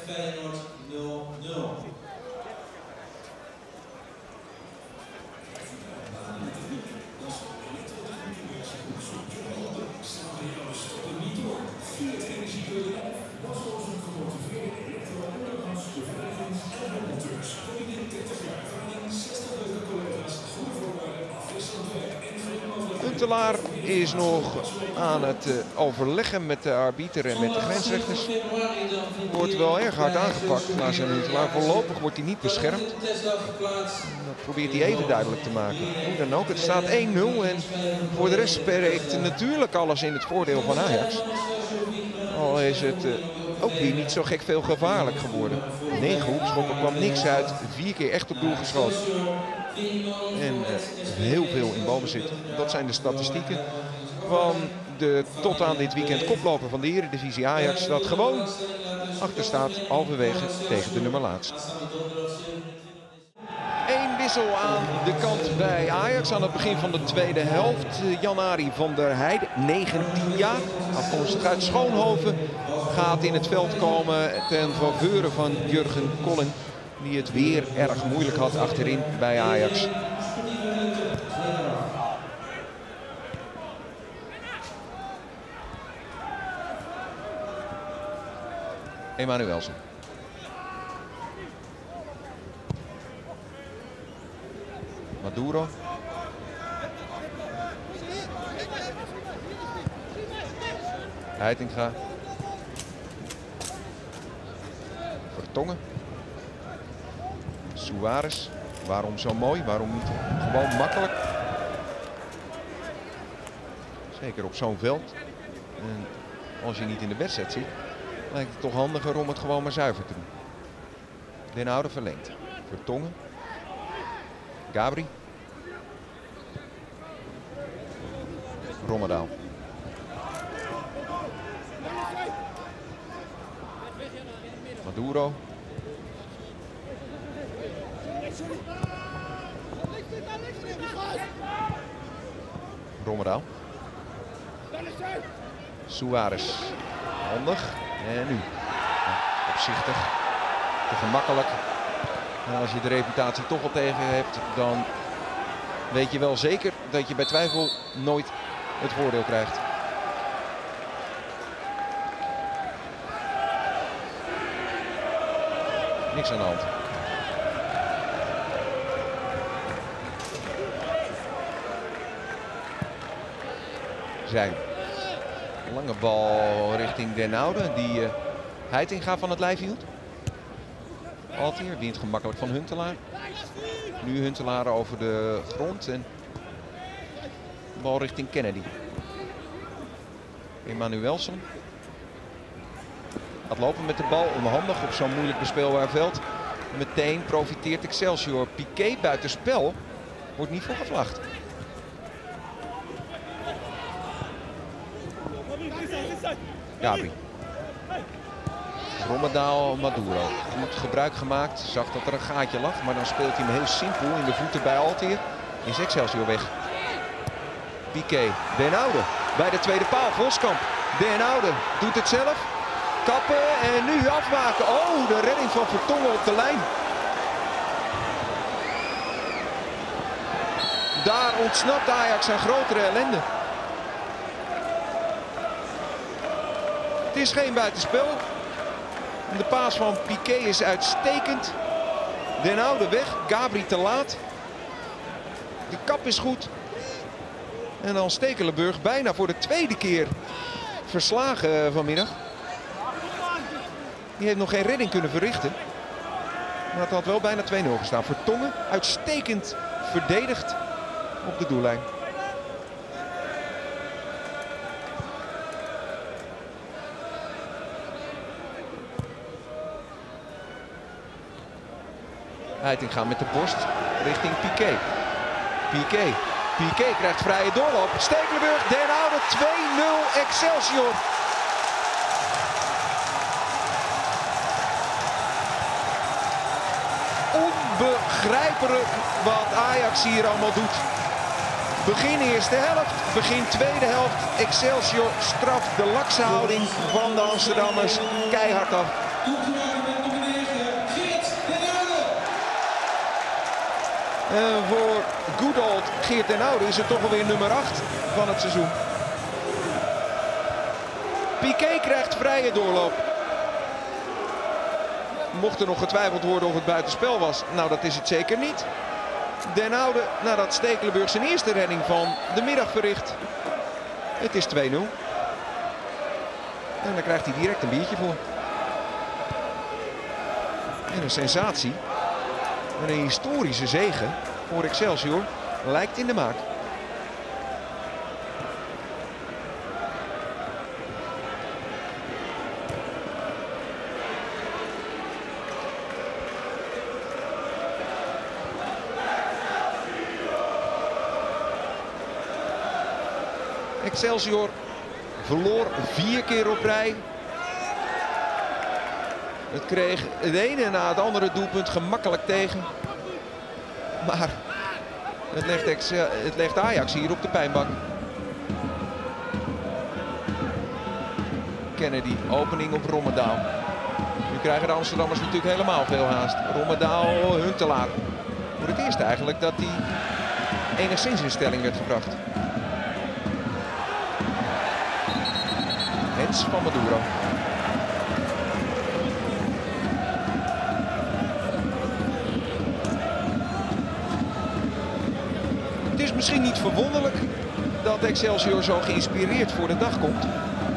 Huntelaar is nog aan het uh, overleggen met de arbiter en met de grensrechters. Wordt wel erg hard aangepakt naar zijn Huntelaar. Voorlopig wordt hij niet beschermd. Dat probeert hij even duidelijk te maken. Hoe dan ook, het staat één nul en voor de rest spreekt natuurlijk alles in het voordeel van Ajax. Al is het uh, ook weer niet zo gek veel gevaarlijk geworden. Negen hoekschoppen, kwam niks uit. Vier keer echt op doel geschoten. En uh, heel veel in balbezit. Dat zijn de statistieken van de tot aan dit weekend koploper van de Eredivisie Ajax. Dat gewoon achter staat, halverwege tegen de nummer laatst. Eén wissel aan de kant bij Ajax aan het begin van de tweede helft. Jan-Arie van der Heijden, negentien jaar, afkomstig uit Schoonhoven, gaat in het veld komen ten faveur van Jurgen Kollin, die het weer erg moeilijk had achterin bij Ajax. Emanuelsen. Maduro. Heitinga. Vertongen. Suarez. Waarom zo mooi? Waarom niet gewoon makkelijk? Zeker op zo'n veld. En als je niet in de wedstrijd zit, lijkt het toch handiger om het gewoon maar zuiver te doen. Den Oude verlengt. Vertongen. Gabri. Rommedaal. Maduro. Rommedaal. Suarez. Handig. En nu. Ja, opzichtig. Te gemakkelijk. En als je de reputatie toch al tegen hebt, dan weet je wel zeker dat je bij twijfel nooit het voordeel krijgt. Niks aan de hand. Zijn. Lange bal richting Den Oude, die uh, Heitinga van het lijf hield. Altier wint gemakkelijk van Huntelaar. Nu Huntelaar over de grond en bal richting Kennedy. Emanuelsen gaat lopen met de bal, onhandig op zo'n moeilijk bespeelbaar veld. Meteen profiteert Excelsior. Piqué buitenspel, wordt niet voor gevlacht. Gabri. Rommedaal, Maduro. Goed gebruik gemaakt. Zag dat er een gaatje lag, maar dan speelt hij hem heel simpel in de voeten bij Altier. Is Excelsior weg. Piqué. Den Oude bij de tweede paal. Voskamp. Den Oude doet het zelf. Kappen en nu afmaken. Oh, de redding van Vertongen op de lijn. Daar ontsnapt Ajax aan grotere ellende. Het is geen buitenspel. De paas van Piqué is uitstekend. Den Oude weg. Gabri te laat. De kap is goed. En dan Stekelenburg bijna voor de tweede keer verslagen vanmiddag. Die heeft nog geen redding kunnen verrichten. Maar het had wel bijna twee nul gestaan. Vertongen uitstekend verdedigd op de doellijn. Heitinga met de borst richting Piqué. Piqué. Piqué krijgt vrije doorloop. Stekelenburg, Den Oude twee nul Excelsior. Onbegrijpelijk wat Ajax hier allemaal doet. Begin eerste helft, begin tweede helft. Excelsior straft de lakse houding van de Amsterdammers keihard af. En voor good old Geert Den Oude is het toch alweer nummer acht van het seizoen. Piqué krijgt vrije doorloop. Mocht er nog getwijfeld worden of het buitenspel was, nou dat is het zeker niet. Den Oude nadat Stekelenburg zijn eerste redding van de middag verricht. Het is twee nul. En daar krijgt hij direct een biertje voor. En een sensatie. En een historische zege voor Excelsior lijkt in de maak. Excelsior verloor vier keer op rij. Het kreeg het ene na het andere doelpunt gemakkelijk tegen. Maar het legt, Excel, het legt Ajax hier op de pijnbank. Kennedy, opening op Rommedaal. Nu krijgen de Amsterdammers natuurlijk helemaal veel haast. Rommedaal, Huntelaar. Voor het eerst eigenlijk dat hij enigszins in stelling werd gebracht. Hens van Maduro. Het is misschien niet verwonderlijk dat Excelsior zo geïnspireerd voor de dag komt.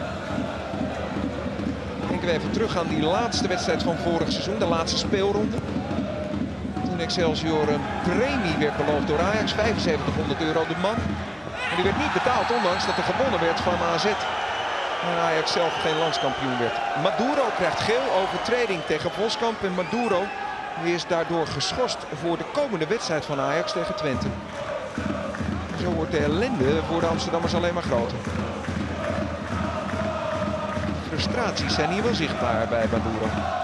Denken we even terug aan die laatste wedstrijd van vorig seizoen, de laatste speelronde. Toen Excelsior een premie werd beloofd door Ajax, vijfenzeventighonderd euro de man. En die werd niet betaald, ondanks dat er gewonnen werd van A Z. En Ajax zelf geen landskampioen werd. Maduro krijgt geel, overtreding tegen Voskamp. En Maduro is daardoor geschorst voor de komende wedstrijd van Ajax tegen Twente. Zo wordt de ellende voor de Amsterdammers alleen maar groter. Frustraties zijn hier wel zichtbaar bij Maduro.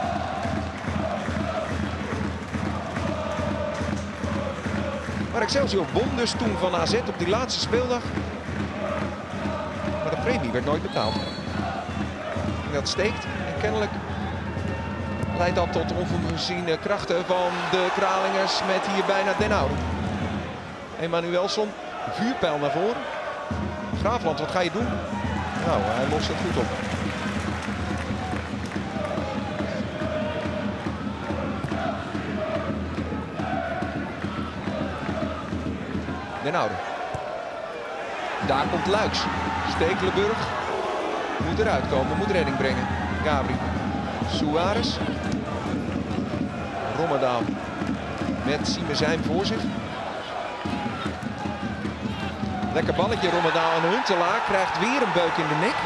Maar Excelsior won dus toen van A Z op die laatste speeldag. Maar de premie werd nooit betaald. En dat steekt. En kennelijk leidt dat tot onvoorziene krachten van de Kralingers met hier bijna Den Oude. Emanuelsson, vuurpijl naar voren. Graafland, wat ga je doen? Nou, hij lost het goed op. Den Oude. Daar komt Luiks. Stekelenburg moet eruit komen, moet redding brengen. Gabri. Suarez. Rommedaal met Simezijn voor zich. Lekker balletje Rommedaal en Huntelaar krijgt weer een beuk in de nek.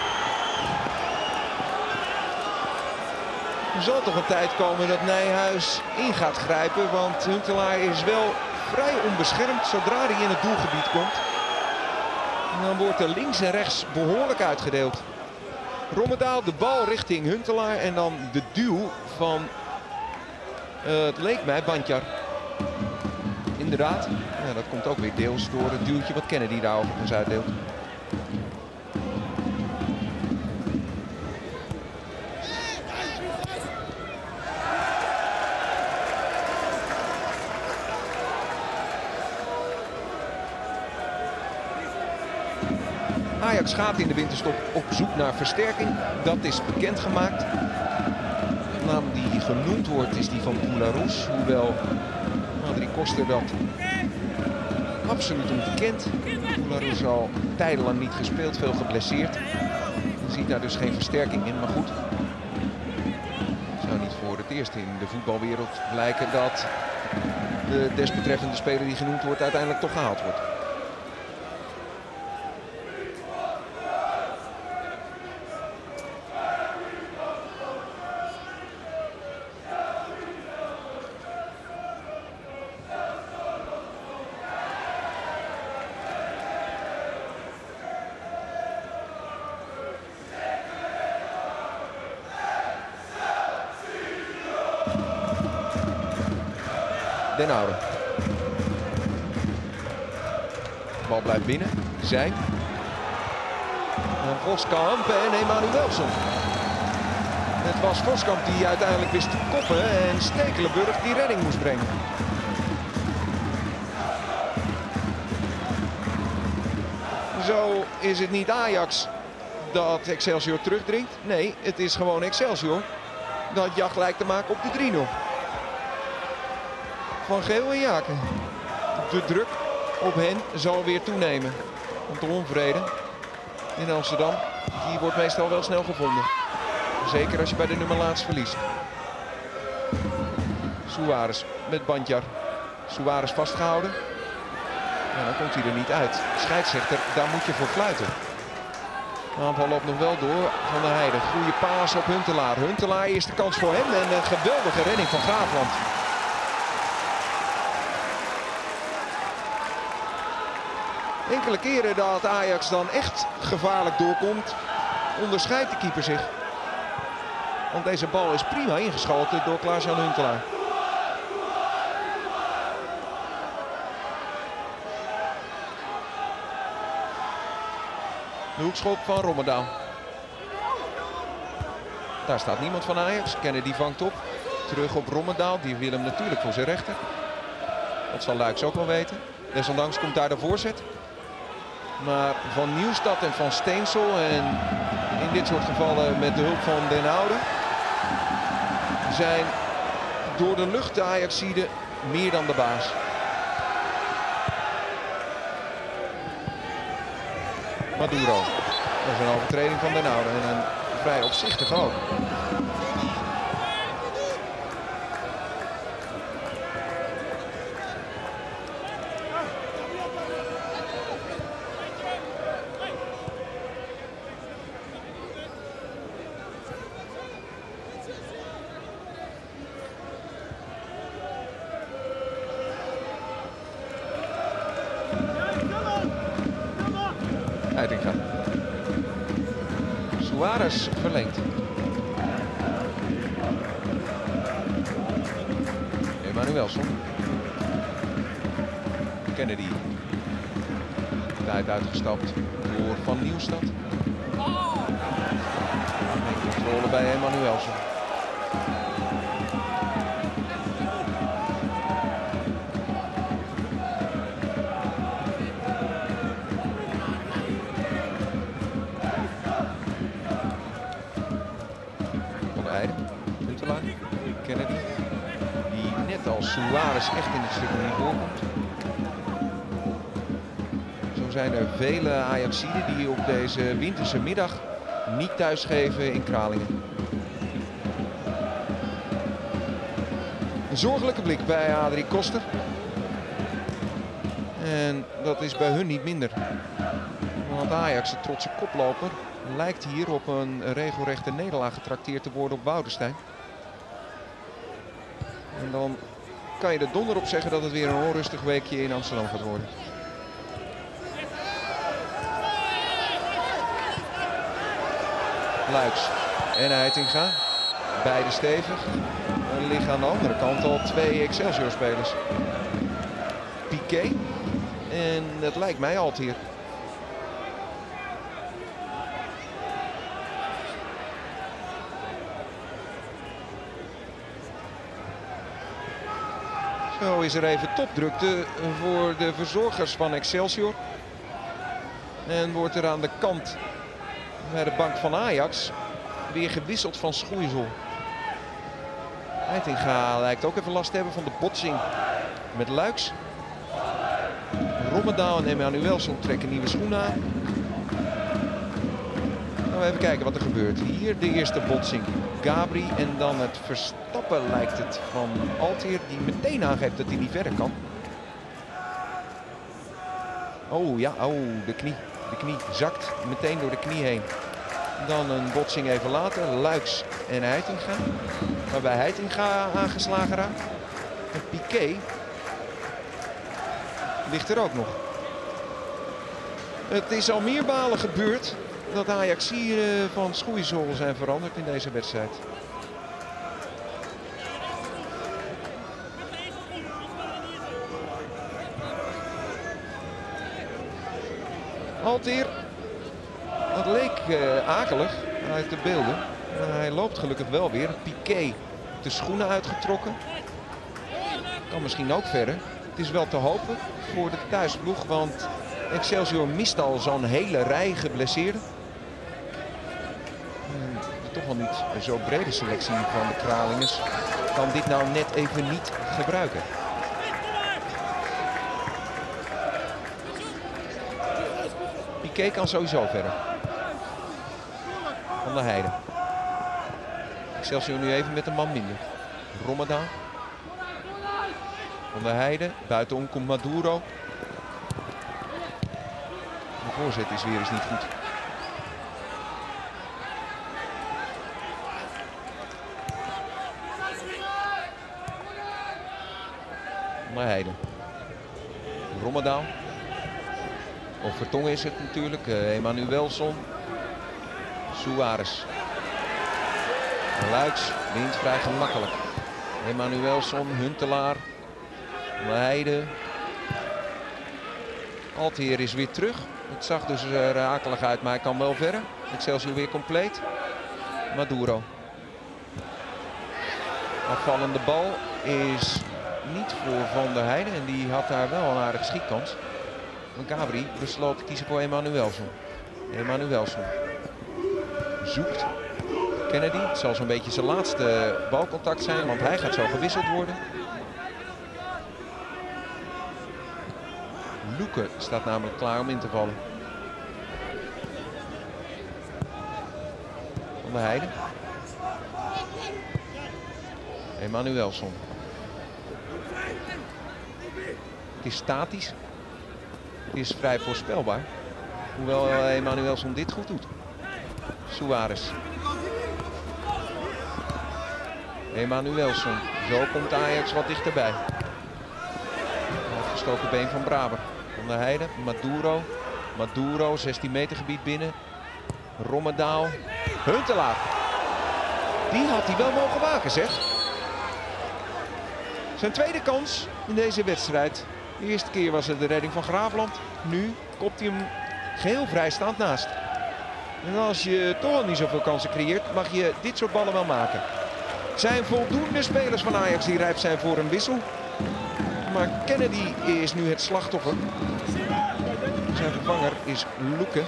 Er zal toch een tijd komen dat Nijhuis in gaat grijpen, want Huntelaar is wel vrij onbeschermd zodra hij in het doelgebied komt. En dan wordt er links en rechts behoorlijk uitgedeeld. Rommedaal de bal richting Huntelaar en dan de duw van, uh, het leek mij, Bandjar. Inderdaad, ja, dat komt ook weer deels door het duwtje wat Kennedy daar overigens uitdeelt. Ajax gaat in de winterstop op zoek naar versterking. Dat is bekendgemaakt. De naam die genoemd wordt is die van Boularoes. Hoewel Adrie Koster dat absoluut ontkent. Boularoes al tijdenlang niet gespeeld, veel geblesseerd. Je ziet daar dus geen versterking in, maar goed. Het zou niet voor het eerst in de voetbalwereld blijken dat de desbetreffende speler die genoemd wordt uiteindelijk toch gehaald wordt. Den Oude. De bal blijft binnen. Zijn. En Voskamp en Emanuelsson. Het was Voskamp die uiteindelijk wist te koppen en Stekelenburg die redding moest brengen. Zo is het niet Ajax dat Excelsior terugdringt. Nee, het is gewoon Excelsior dat jacht lijkt te maken op de drie nul. Van Geel en Jaken. De druk op hen zal weer toenemen. Want de onvrede in Amsterdam, die wordt meestal wel snel gevonden. Zeker als je bij de nummer laatst verliest. Suarez met Banjar. Suarez vastgehouden. En dan komt hij er niet uit. Scheidsrechter, daar moet je voor fluiten. De aanval loopt nog wel door. Van der Heijden. Goede paas op Huntelaar. Huntelaar, eerste kans voor hem. En een geweldige redding van Graafland. Enkele keren dat Ajax dan echt gevaarlijk doorkomt, onderscheidt de keeper zich. Want deze bal is prima ingeschoten door Klaas-Jan Huntelaar. De hoekschop van Rommedaal. Daar staat niemand van Ajax. Kennedy vangt op. Terug op Rommedaal. Die wil hem natuurlijk voor zijn rechter. Dat zal Luijks ook wel weten. Desondanks komt daar de voorzet. Maar van Nieuwstad en van Steensel. En in dit soort gevallen met de hulp van Den Oude. Zijn door de lucht de Ajaxiden meer dan de baas. Maduro. Dat is een overtreding van Den Oude en een vrij opzichtig ook. Heitinga. Suarez verlengt. Emanuelsson. Kennedy. Tijd uitgestapt door Van Nieuwstad. En controle bij Emanuelsson. Kennedy, die net als Suarez echt in het stuk niet voorkomt. Zo zijn er vele Ajaxiden die op deze winterse middag niet thuisgeven in Kralingen. Een zorgelijke blik bij Adrie Koster. En dat is bij hun niet minder. Want Ajax, de trotse koploper, lijkt hier op een regelrechte nederlaag getrakteerd te worden op Woudenstein. En dan kan je er donder op zeggen dat het weer een onrustig weekje in Amsterdam gaat worden. Luijks en Heitinga. Beide stevig. Er liggen aan de andere kant al twee Excelsior-spelers. Piqué en het lijkt mij Altier. Zo is er even topdrukte voor de verzorgers van Excelsior. En wordt er aan de kant bij de bank van Ajax weer gewisseld van Schoeisel. Heitinga lijkt ook even last te hebben van de botsing met Luijks. Rommedaal en Emanuelsson trekken nieuwe schoenen aan. Nou, even kijken wat er gebeurt. Hier de eerste botsing. Gabri en dan het verstappen lijkt het van Altier, die meteen aangeeft dat hij niet verder kan. Oh ja, oh, de knie. De knie zakt meteen door de knie heen. Dan een botsing even later. Luijks en Heitinga. Waarbij Heitinga aangeslagen raakt. En Piqué ligt er ook nog. Het is al meermalen gebeurd dat Ajax hier van Schoeisel zijn veranderd in deze wedstrijd. Altier, dat leek uh, akelig uit de beelden. Uh, hij loopt gelukkig wel weer. Piqué de schoenen uitgetrokken. Kan misschien ook verder. Het is wel te hopen voor de thuisploeg, want Excelsior mist al zo'n hele rij geblesseerden. Uh, toch wel niet zo'n brede selectie van de Kralingers kan dit nou net even niet gebruiken. Piqué kan sowieso verder. Van der Heijden. Excelsior nu even met een man minder. Rommedaal. Van der Heijden. Buitenom komt Maduro. De voorzet is weer eens niet goed. Van der Heijden. Rommedaal. Of Vertongen is het natuurlijk. Uh, Emanuelson. Suarez. Luiks wint vrij gemakkelijk. Emanuelson, Huntelaar. Van der Heijden. Altheer is weer terug. Het zag dus er akelig uit, maar hij kan wel verder. Excelsior weer compleet. Maduro. Afvallende bal is niet voor Van der Heijden. En die had daar wel een aardige schietkans. Maar Gabri besloot te kiezen voor Emanuelson. Emanuelson. Zoekt. Kennedy. Het zal zo'n beetje zijn laatste balcontact zijn, want hij gaat zo gewisseld worden. Luke staat namelijk klaar om in te vallen. Van der Heijden. Emanuelson. Het is statisch. Het is vrij voorspelbaar. Hoewel Emanuelson dit goed doet. Suarez. Emanuelson. Zo komt Ajax wat dichterbij. Afgestoken been van Braber. Van der Heijden. Maduro. Maduro. zestien meter gebied binnen. Rommedaal. Huntelaar. Die had hij wel mogen waken, zeg. Zijn tweede kans in deze wedstrijd. De eerste keer was het de redding van Graafland. Nu kopt hij hem geheel vrijstaand naast. En als je toch al niet zoveel kansen creëert, mag je dit soort ballen wel maken. Er zijn voldoende spelers van Ajax die rijp zijn voor een wissel. Maar Kennedy is nu het slachtoffer. Zijn vervanger is Luke.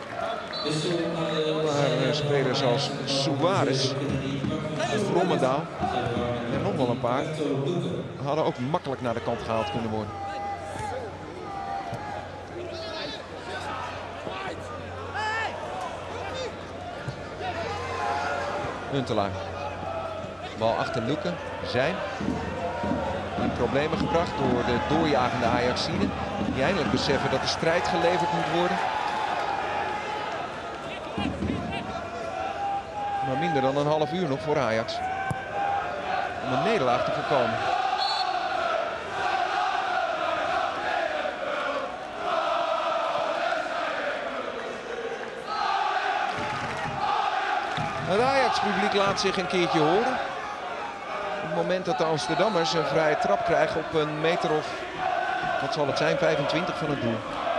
Maar spelers als Suarez, Rommedaal en nog wel een paar hadden ook makkelijk naar de kant gehaald kunnen worden. Huntelaar. Bal achter Luke. Zijn. In problemen gebracht door de doorjagende Ajaxiden. Die eindelijk beseffen dat de strijd geleverd moet worden. Maar minder dan een half uur nog voor Ajax. Om een nederlaag te voorkomen. Het Ajax-publiek laat zich een keertje horen. Op het moment dat de Amsterdammers een vrije trap krijgen op een meter of, wat zal het zijn, vijfentwintig van het doel.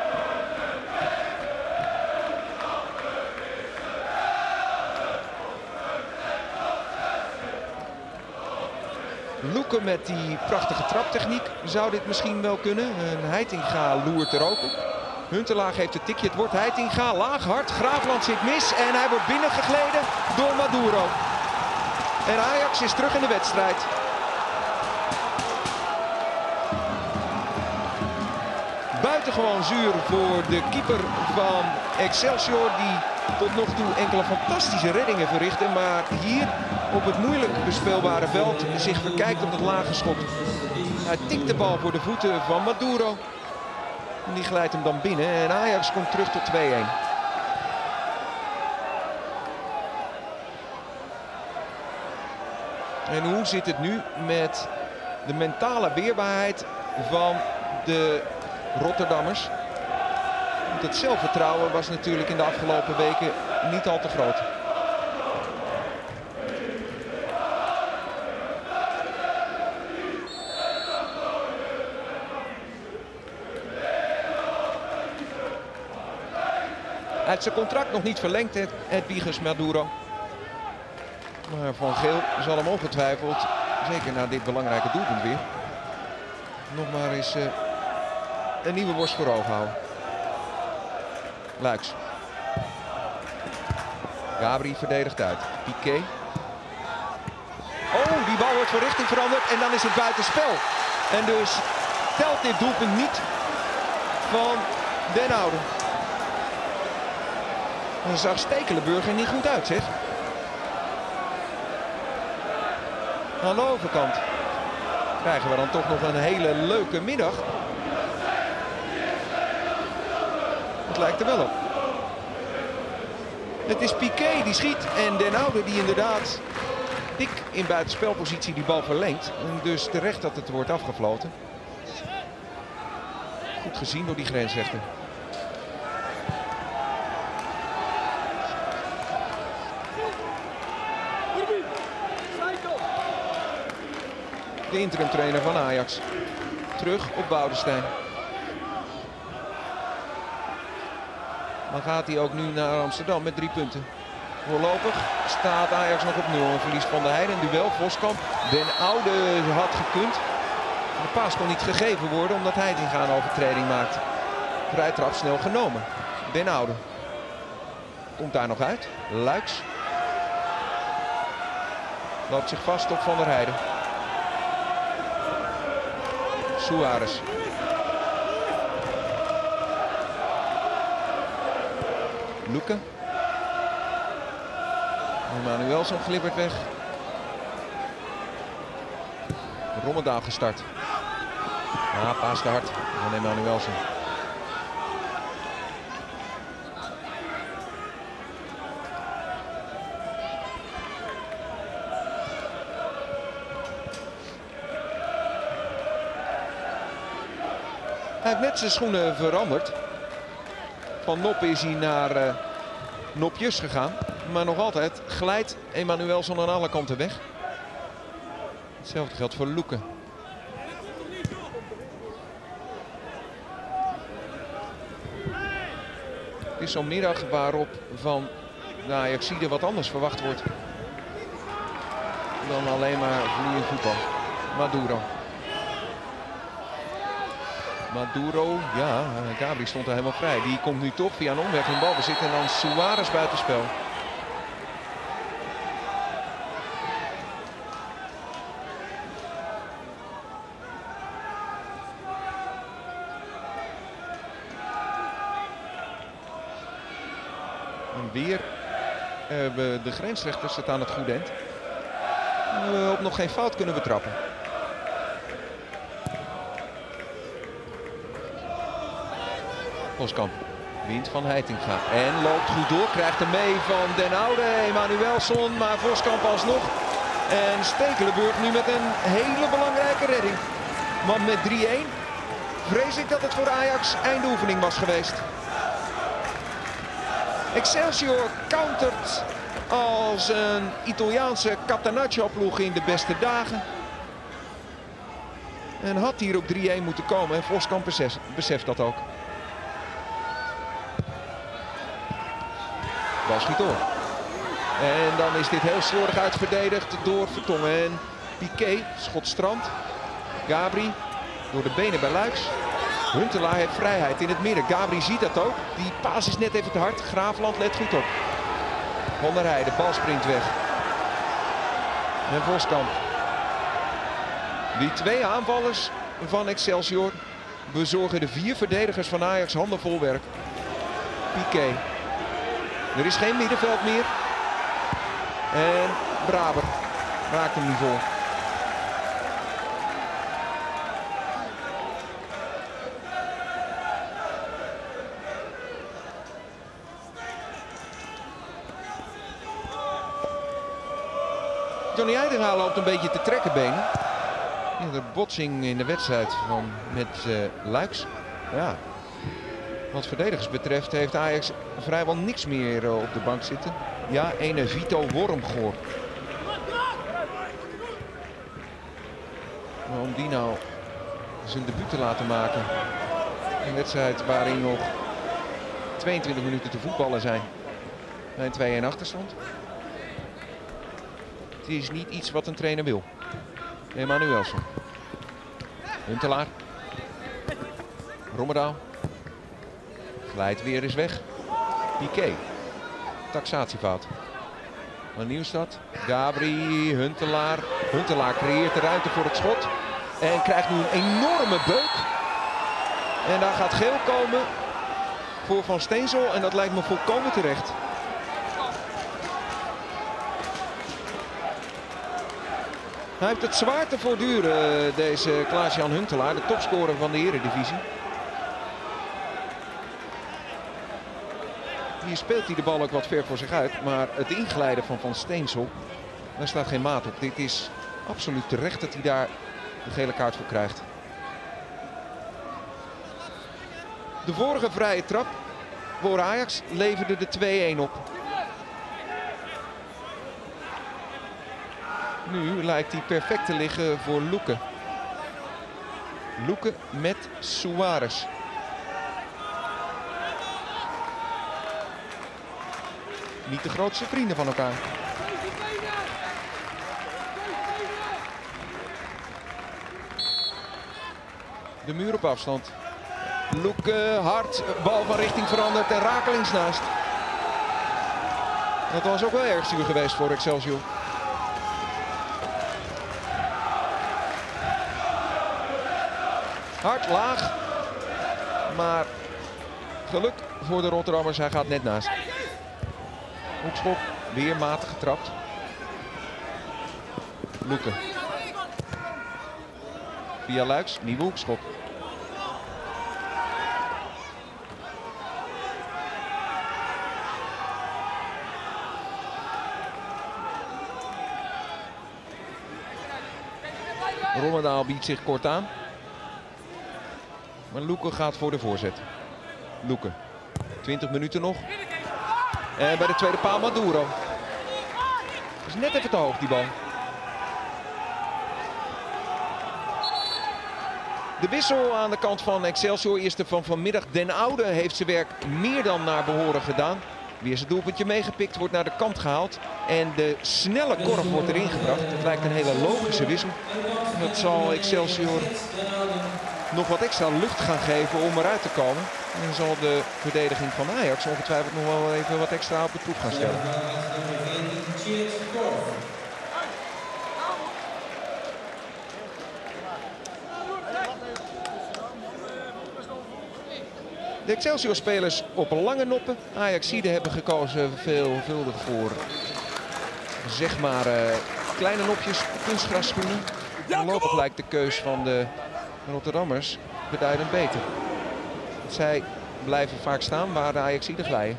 Luke met die prachtige traptechniek zou dit misschien wel kunnen. En Heitinga loert er ook op. Huntelaar geeft het tikje, het wordt Heitinga, laag, hard. Graafland zit mis en hij wordt binnengegleden door Maduro. En Ajax is terug in de wedstrijd. Buitengewoon zuur voor de keeper van Excelsior, die tot nog toe enkele fantastische reddingen verrichtte, maar hier op het moeilijk bespeelbare veld zich verkijkt op het lage schot. Hij tikt de bal voor de voeten van Maduro. En die glijdt hem dan binnen en Ajax komt terug tot twee-een. En hoe zit het nu met de mentale weerbaarheid van de Rotterdammers? Want het zelfvertrouwen was natuurlijk in de afgelopen weken niet al te groot. Hij heeft zijn contract nog niet verlengd, Edwiges Maduro. Maar Van Geel zal hem ongetwijfeld, zeker na dit belangrijke doelpunt weer, nog maar eens uh, een nieuwe worst voor ogen houden. Luiks. Gabri verdedigt uit. Piqué. Oh, die bal wordt van richting veranderd en dan is het buitenspel. En dus telt dit doelpunt niet van Den Oude. Dan zag Stekelenburg er niet goed uit, zeg. Aan de overkant krijgen we dan toch nog een hele leuke middag. Het lijkt er wel op. Het is Piqué die schiet en Den Oude die inderdaad dik in buitenspelpositie die bal verlengt. En dus terecht dat het wordt afgefloten. Goed gezien door die grensrechter. De interim trainer van Ajax. Terug op Boudestein. Dan gaat hij ook nu naar Amsterdam met drie punten. Voorlopig staat Ajax nog op nul. Een verlies van de Heide. Een duel. Voskamp. Den Oude had gekund. De paas kon niet gegeven worden omdat Heitinga een overtreding maakt. Vrij trap snel genomen. Den Oude. Komt daar nog uit. Luiks. Loopt zich vast op Van der Heijden. Suarez. Luke. Emanuelson glibbert weg. Rommedaal gestart. Ah, paas te hard van Emanuelson. Hij heeft net zijn schoenen veranderd. Van Nop is hij naar uh, Nopjes gegaan. Maar nog altijd glijdt Emanuelson aan alle kanten weg. Hetzelfde geldt voor Luke. Het is zo'n middag waarop van de Ajaxiden wat anders verwacht wordt dan alleen maar vloeiend voetbal. Maduro. Maduro, ja, Gabri stond er helemaal vrij. Die komt nu toch via een omweg in balbezit en dan Suarez buitenspel. En weer hebben de grensrechters het aan het goede eind. Uh, op nog geen fout kunnen betrappen. Voskamp wint van Heitinga en loopt goed door. Krijgt hem mee van Den Oude, Emanuelson, maar Voskamp alsnog. En Stekelenburg nu met een hele belangrijke redding. Want met drie-een vrees ik dat het voor Ajax eindoefening was geweest. Excelsior countert als een Italiaanse Catenaccio-ploeg in de beste dagen. En had hier op drie-een moeten komen en Voskamp beseft, beseft dat ook. Bal schiet door. En dan is dit heel slordig uitverdedigd door Vertongen. En Piqué, schot strand. Gabri door de benen bij Luiks. Huntelaar heeft vrijheid in het midden. Gabri ziet dat ook. Die paas is net even te hard. Graafland let goed op. Van der Heijden, bal springt weg. En Voskamp. Die twee aanvallers van Excelsior bezorgen de vier verdedigers van Ajax handenvol werk. Piqué. Er is geen middenveld meer. En Braber raakt hem niet vol. Johnny Heitinga loopt een beetje te trekken benen. Ja, de botsing in de wedstrijd van met uh, Luiks. Ja. Wat verdedigers betreft heeft Ajax vrijwel niks meer uh, op de bank zitten. Ja, ene Vito Wormgoor. Maar om die nou zijn debuut te laten maken. Een wedstrijd waarin nog tweeëntwintig minuten te voetballen zijn. Bij een twee-een achterstand. Het is niet iets wat een trainer wil. Emanuelson. Huntelaar. Rommedaal. Glijdt weer eens weg. Piqué. Taxatiefout. Maar Nieuwstad. Gabri. Huntelaar. Huntelaar creëert de ruimte voor het schot. En krijgt nu een enorme beuk. En daar gaat geel komen voor Van Steensel. En dat lijkt me volkomen terecht. Hij heeft het zwaar te voortduren, deze Klaas-Jan Huntelaar, de topscorer van de Eredivisie. Hier speelt hij de bal ook wat ver voor zich uit, maar het inglijden van Van Steensel, daar staat geen maat op. Dit is absoluut terecht dat hij daar de gele kaart voor krijgt. De vorige vrije trap voor Ajax leverde de twee-een op. Nu lijkt hij perfect te liggen voor Luque. Luque met Suarez. Niet de grootste vrienden van elkaar. De muur op afstand. Luque hard, bal van richting veranderd en rakelings naast. Dat was ook wel erg zuur geweest voor Excelsior. Hard, laag. Maar geluk voor de Rotterdammers, hij gaat net naast. Hoekschop, weer matig getrapt. Luque. Via Luiks, nieuwe hoekschop. Rommedaal biedt zich kort aan. Maar Luque gaat voor de voorzet. Luque. twintig minuten nog. En bij de tweede paal Maduro. Is net even te hoog die bal. De wissel aan de kant van Excelsior. Eerste van vanmiddag. Den Oude heeft zijn werk meer dan naar behoren gedaan. Weer zijn doelpuntje meegepikt. Wordt naar de kant gehaald. En de snelle korf wordt erin gebracht. Het lijkt een hele logische wissel. Dat zal Excelsior nog wat extra lucht gaan geven om eruit te komen. En zal de verdediging van Ajax ongetwijfeld nog wel even wat extra op de proef gaan stellen. De Excelsior-spelers op lange noppen. Ajaxiden hebben gekozen veelvuldig voor zeg maar uh, kleine nopjes, kunstgrasschoenen. Voorlopig lijkt de keus van de Rotterdammers beduidend beter. Zij blijven vaak staan waar de Ajaxiden glijden.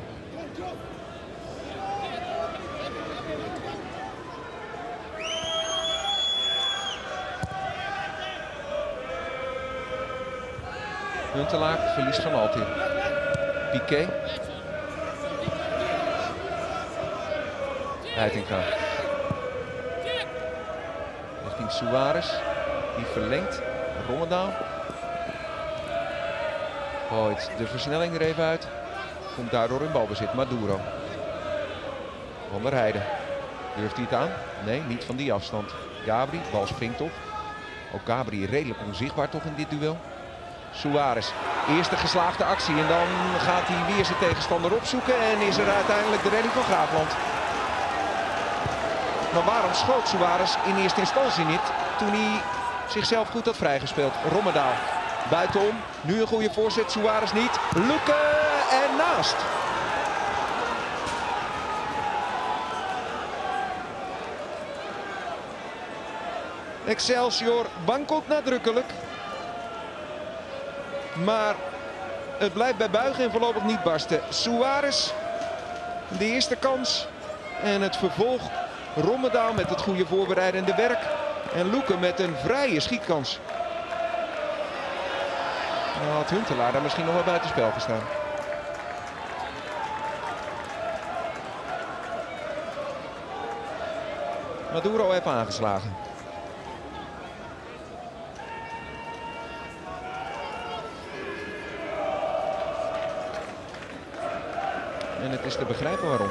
Huntelaar, verlies van Altin. Piqué. Heitinga. Richting Suarez. Die verlengt. Rommedaal. Gooit de versnelling er even uit. Komt daardoor in balbezit. Maduro. Van der Heijden. Durft hij het aan? Nee, niet van die afstand. Gabri, bal springt op. Ook Gabri redelijk onzichtbaar toch in dit duel. Suarez, eerste geslaagde actie en dan gaat hij weer zijn tegenstander opzoeken en is er uiteindelijk de redding van Graafland. Maar waarom schoot Suarez in eerste instantie niet toen hij zichzelf goed had vrijgespeeld? Rommedaal, buitenom, nu een goede voorzet, Suarez niet. Luque en naast. Excelsior wankelt nadrukkelijk. Maar het blijft bij buigen en voorlopig niet barsten. Suarez, de eerste kans. En het vervolg Rommedaal met het goede voorbereidende werk. En Luque met een vrije schietkans. Dan had Huntelaar daar misschien nog wel buitenspel gestaan. Maduro heeft aangeslagen. En het is te begrijpen waarom.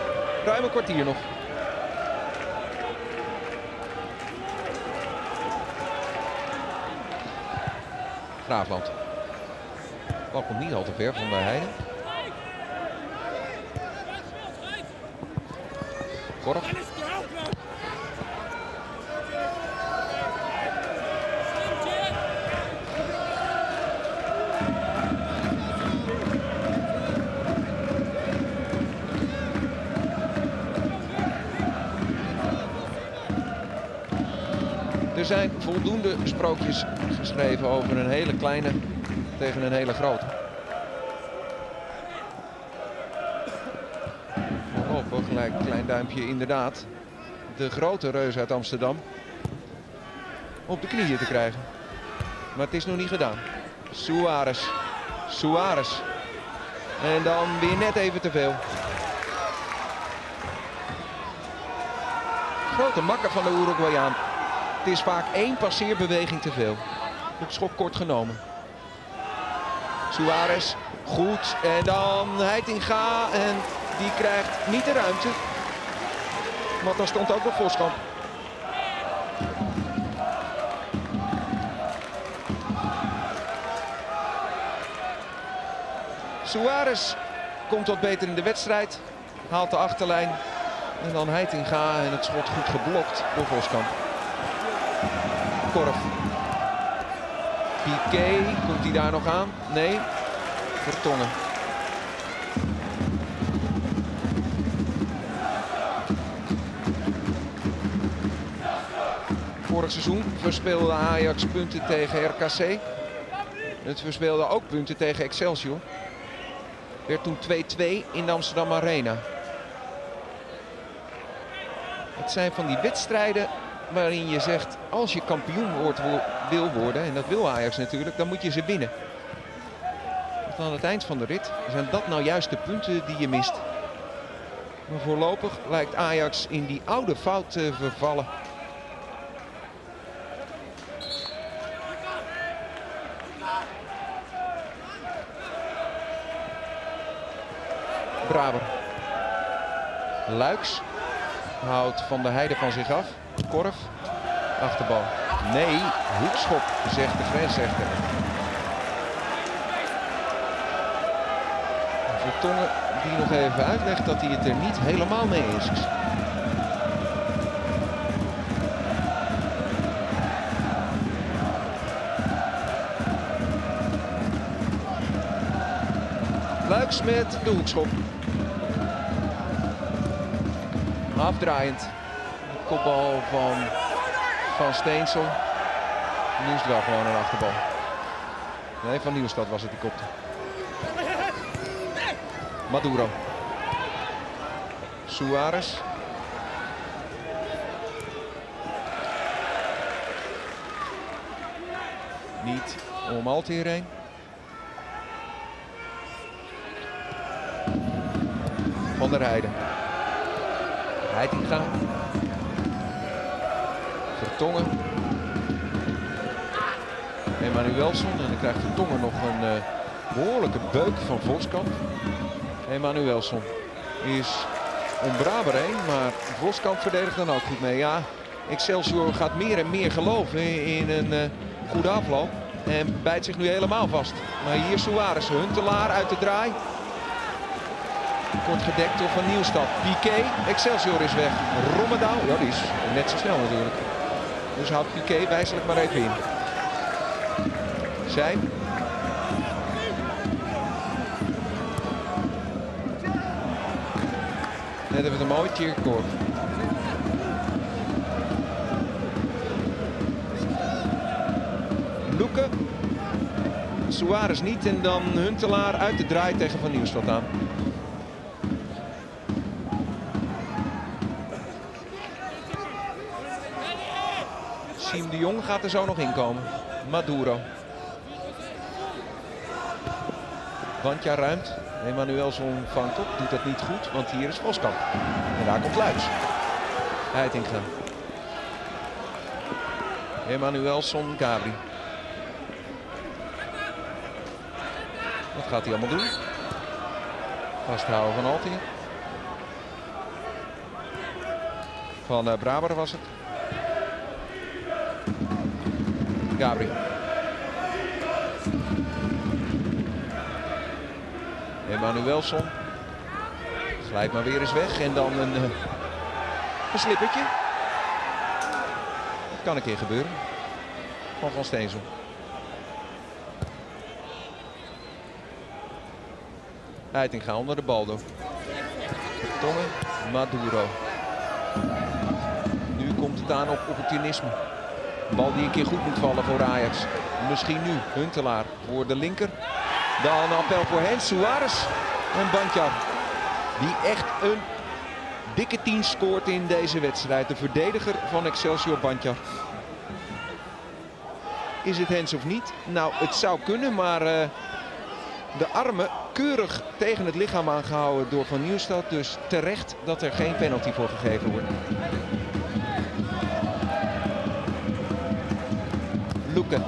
Ruim een kwartier nog. Graafland. Bal komt niet al te ver van de Heide. Korf. Er zijn voldoende sprookjes geschreven over een hele kleine tegen een hele grote. Voorlopig lijkt Klein Duimpje inderdaad de grote reus uit Amsterdam op de knieën te krijgen. Maar het is nog niet gedaan. Suarez. Suarez. En dan weer net even te veel. Grote makker van de Uruguayaan. Het is vaak één passeerbeweging te veel. Hoekschop kort genomen. Suarez, goed. En dan Heitinga. En die krijgt niet de ruimte. Want daar stond ook nog Voskamp. Suarez komt wat beter in de wedstrijd. Haalt de achterlijn. En dan Heitinga. En het schot goed geblokt door Voskamp. Korf. Piqué, komt hij daar nog aan? Nee. Vertongen. Vorig seizoen verspeelde Ajax punten tegen R K C. Het verspeelde ook punten tegen Excelsior. Werd toen twee twee in de Amsterdam Arena. Het zijn van die wedstrijden waarin je zegt, als je kampioen wordt, wil worden, en dat wil Ajax natuurlijk, dan moet je ze winnen. Want aan het eind van de rit zijn dat nou juist de punten die je mist. Maar voorlopig lijkt Ajax in die oude fout te vervallen. Braber. Luiks houdt Van der Heide van zich af. Korf. Achterbal. Nee, hoekschop, zegt de grensrechter. Vertongen die nog even uitlegt dat hij het er niet helemaal mee is. Luiks met de hoekschop. Afdraaiend. Kopbal van Van Steensel. Nu is het wel gewoon een achterbal. Nee, Van Nieuwstad was het die kopte. Maduro. Suarez. Niet om Alteer heen. Van der Heide. Heitinga. Vertongen. Emanuelsson. En dan krijgt Vertongen nog een uh, behoorlijke beuk van Voskamp. Emanuelsson is om Braber heen, maar Voskamp verdedigt dan ook goed mee. Ja, Excelsior gaat meer en meer geloven in een uh, goede afloop. En bijt zich nu helemaal vast. Maar hier Suarez, Huntelaar uit de draai. Kort gedekt door Van Nieuwstad. Piqué, Excelsior is weg. Rommedaal, ja die is net zo snel natuurlijk. Dus houdt Piqué wijselijk maar even in. Zijn. Net even een mooi Tjerkkorf. Loeken. Suarez niet en dan Huntelaar uit de draai tegen Van Nieuwstad aan. Siem de Jong gaat er zo nog in komen. Maduro. Wandja ruimt. Emanuelsson vangt op. Doet dat niet goed, want hier is Voskamp. En daar komt Luiks. Heitinga. Emanuelsson, Gabri. Wat gaat hij allemaal doen? Vasthouden van Alteer. Van uh, Braber was het. Gabri. Emanuelsson glijdt maar weer eens weg en dan een, uh, een slippertje. Dat kan een keer gebeuren. Van Van Steensel. Heitinga onder de bal door. Tongen, Maduro. Nu komt het aan op opportunisme. Een bal die een keer goed moet vallen voor Ajax. Misschien nu Huntelaar voor de linker. Dan een appel voor Hens, Suarez en Banjar. Die echt een dikke tien scoort in deze wedstrijd. De verdediger van Excelsior, Banjar. Is het Hens of niet? Nou, het zou kunnen, maar uh, de armen keurig tegen het lichaam aangehouden door Van Nieuwstad. Dus terecht dat er geen penalty voor gegeven wordt. Luke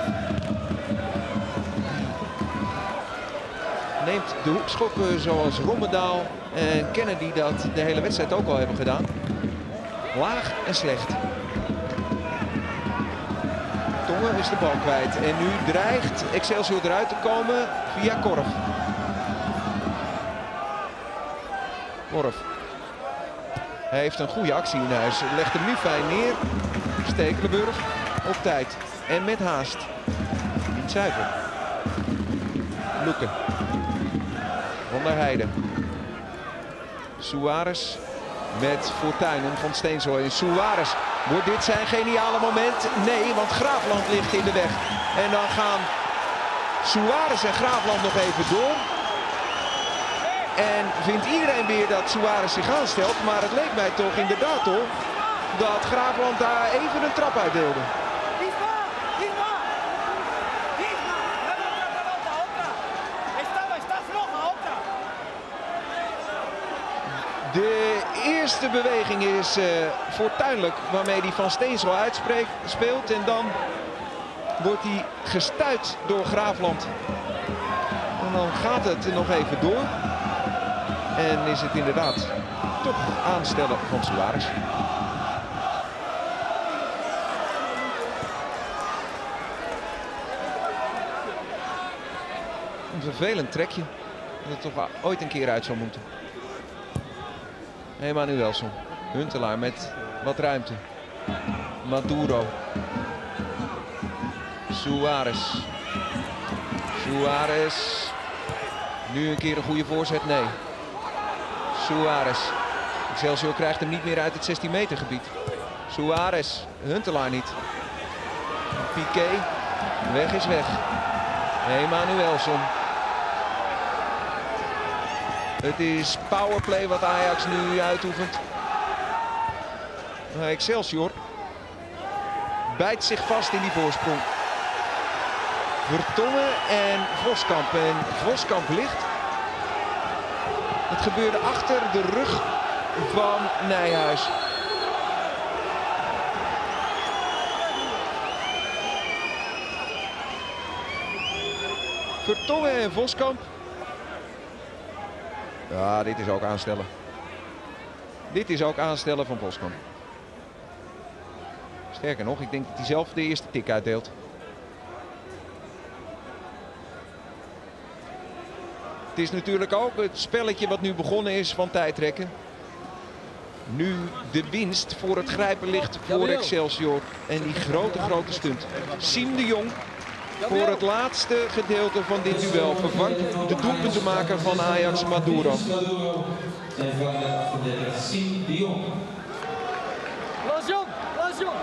neemt de hoekschoppen zoals Rommedaal en Kennedy dat de hele wedstrijd ook al hebben gedaan. Laag en slecht. Tongen is de bal kwijt en nu dreigt Excelsior eruit te komen via Korf. Korf. Hij heeft een goede actie in huis. Legt hem nu fijn neer. Stekelenburg op tijd en met haast. Niet zuiver. Luke. Van der Heijden. Suarez met Fortuyn om Van Steensel. En Suarez, wordt dit zijn geniale moment? Nee, want Graafland ligt in de weg. En dan gaan Suarez en Graafland nog even door. En vindt iedereen weer dat Suarez zich aanstelt. Maar het leek mij toch inderdaad toch dat Graafland daar even een trap uitdeelde. De eerste beweging is uh, fortuinlijk waarmee hij Van Steensel uitspeelt. En dan wordt hij gestuit door Graafland. En dan gaat het nog even door. En is het inderdaad toch aanstellen van Suarez. Een vervelend trekje. Dat het toch ooit een keer uit zou moeten. Emanuelsson. Huntelaar met wat ruimte. Maduro. Suarez. Suarez. Nu een keer een goede voorzet. Nee. Suarez. Excelsior krijgt hem niet meer uit het zestien meter gebied. Suarez. Huntelaar niet. Piqué. Weg is weg. Emanuelsson. Het is powerplay wat Ajax nu uitoefent. Excelsior bijt zich vast in die voorsprong. Vertongen en Voskamp. En Voskamp ligt. Het gebeurde achter de rug van Nijhuis. Vertongen en Voskamp. Ja, dit is ook aanstellen. Dit is ook aanstellen van Voskamp. Sterker nog, ik denk dat hij zelf de eerste tik uitdeelt. Het is natuurlijk ook het spelletje wat nu begonnen is van tijdrekken. Nu de winst voor het grijpen ligt voor Excelsior. En die grote, grote stunt. Siem de Jong voor het laatste gedeelte van dit duel vervangt de doelpuntenmaker van Ajax, Maduro. En vervangt de afverdediger Siem de Jong. Lars Jong, Lars Jong.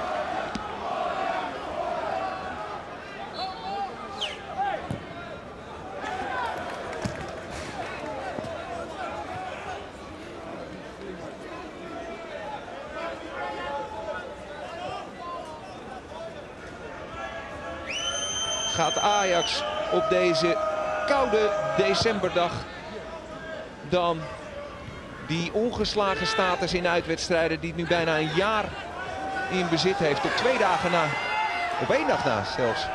Gaat Ajax op deze koude decemberdag dan die ongeslagen status in uitwedstrijden die het nu bijna een jaar in bezit heeft, op twee dagen na, op één dag na zelfs,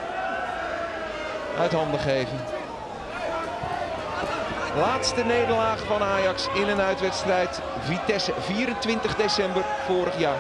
uit handen geven. Laatste nederlaag van Ajax in een uitwedstrijd, Vitesse, vierentwintig december vorig jaar.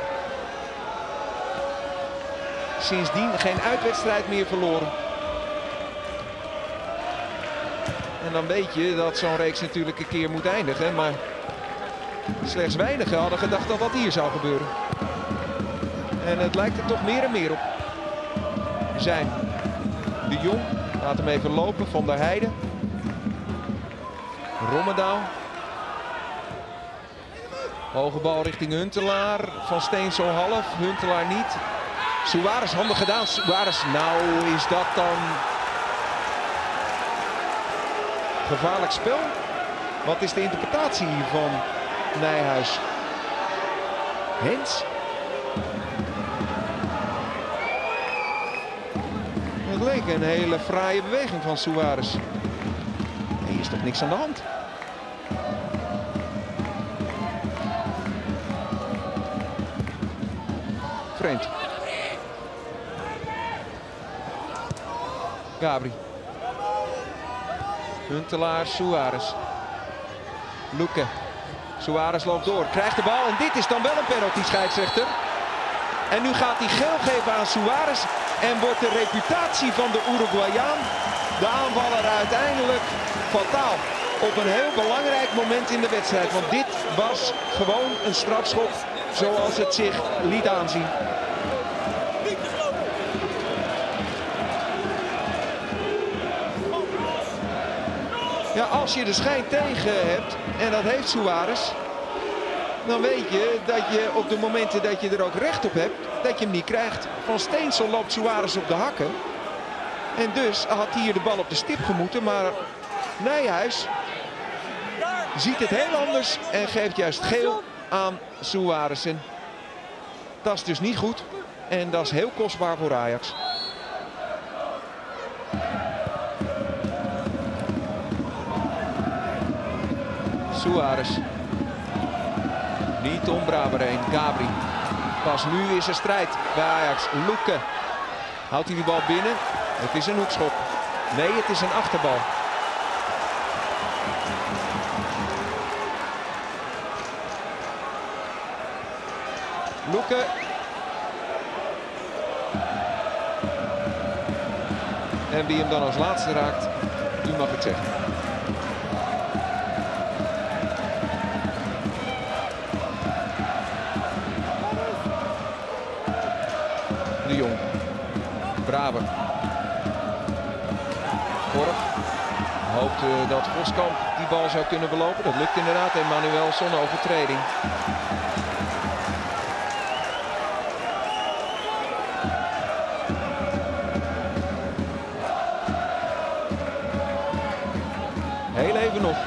Sindsdien geen uitwedstrijd meer verloren. En dan weet je dat zo'n reeks natuurlijk een keer moet eindigen. Maar slechts weinigen hadden gedacht dat dat hier zou gebeuren. En het lijkt er toch meer en meer op. Zijn de Jong. Laat hem even lopen. Van der Heijden. Rommendaal. Hoge bal richting Huntelaar. Van Steensel half. Huntelaar niet. Suarez handig gedaan. Suarez, nou is dat dan gevaarlijk spel? Wat is de interpretatie van Nijhuis? Hens? Het leek een hele fraaie beweging van Suarez. Hier is toch niks aan de hand? Vreemd. Gabri. Huntelaar, Suarez. Luque. Suarez loopt door, krijgt de bal en dit is dan wel een penalty, scheidsrechter. En nu gaat hij geel geven aan Suarez en wordt de reputatie van de Uruguayaan, de aanvaller, uiteindelijk fataal. Op een heel belangrijk moment in de wedstrijd, want dit was gewoon een strafschop zoals het zich liet aanzien. Ja, als je de schijn tegen hebt, en dat heeft Suarez, dan weet je dat je op de momenten dat je er ook recht op hebt, dat je hem niet krijgt. Van Steensel loopt Suarez op de hakken. En dus had hier de bal op de stip gemoeten, maar Nijhuis ziet het heel anders en geeft juist geel aan Suarez. En dat is dus niet goed en dat is heel kostbaar voor Ajax. Suarez. Niet om Braber heen. Gabri. Pas nu is er strijd bij Ajax. Luque. Houdt hij die bal binnen? Het is een hoekschop. Nee, het is een achterbal. Luque. En wie hem dan als laatste raakt, u mag het zeggen. De Jong. Braber. Korf. Hoopt uh, dat Voskamp die bal zou kunnen belopen. Dat lukt inderdaad. Emanuelson, overtreding. Heel even nog.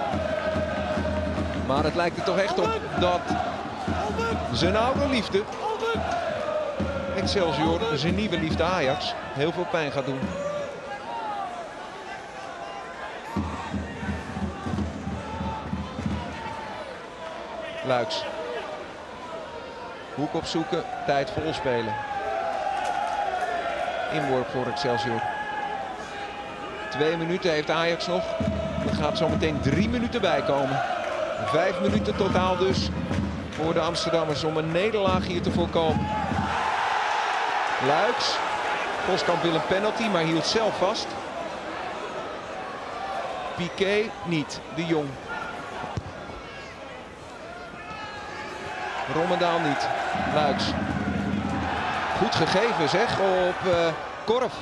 Maar het lijkt er toch echt op dat zijn oude liefde, Excelsior, zijn nieuwe liefde Ajax, heel veel pijn gaat doen. Luiks. Hoek opzoeken, tijd vol spelen. Inworp voor Excelsior. Twee minuten heeft Ajax nog. Er gaat zo meteen drie minuten bij komen. Vijf minuten totaal dus voor de Amsterdammers om een nederlaag hier te voorkomen. Luiks. Voskamp wil een penalty, maar hield zelf vast. Piqué niet. De Jong. Rommendaal niet. Luiks. Goed gegeven zeg op uh, Korf.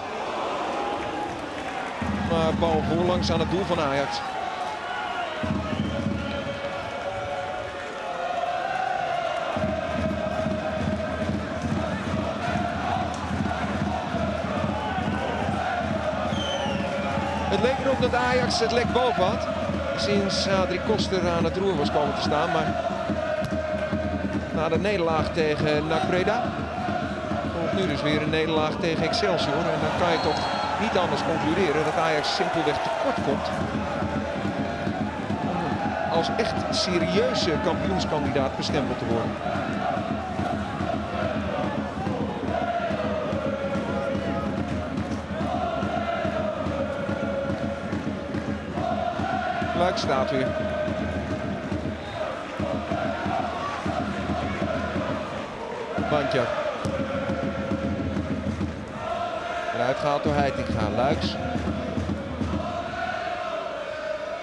Maar bal voorlangs aan het doel van Ajax. Het leek erop dat Ajax het lek boven had. Sinds Adrie Koster aan het roer was komen te staan. Maar na de nederlaag tegen N A C Breda volgt nu dus weer een nederlaag tegen Excelsior. En dan kan je toch niet anders concluderen dat Ajax simpelweg tekort komt om als echt serieuze kampioenskandidaat bestempeld te worden. Luik staat weer. Bandja. Eruit gehaald door Heitinga. Luiks.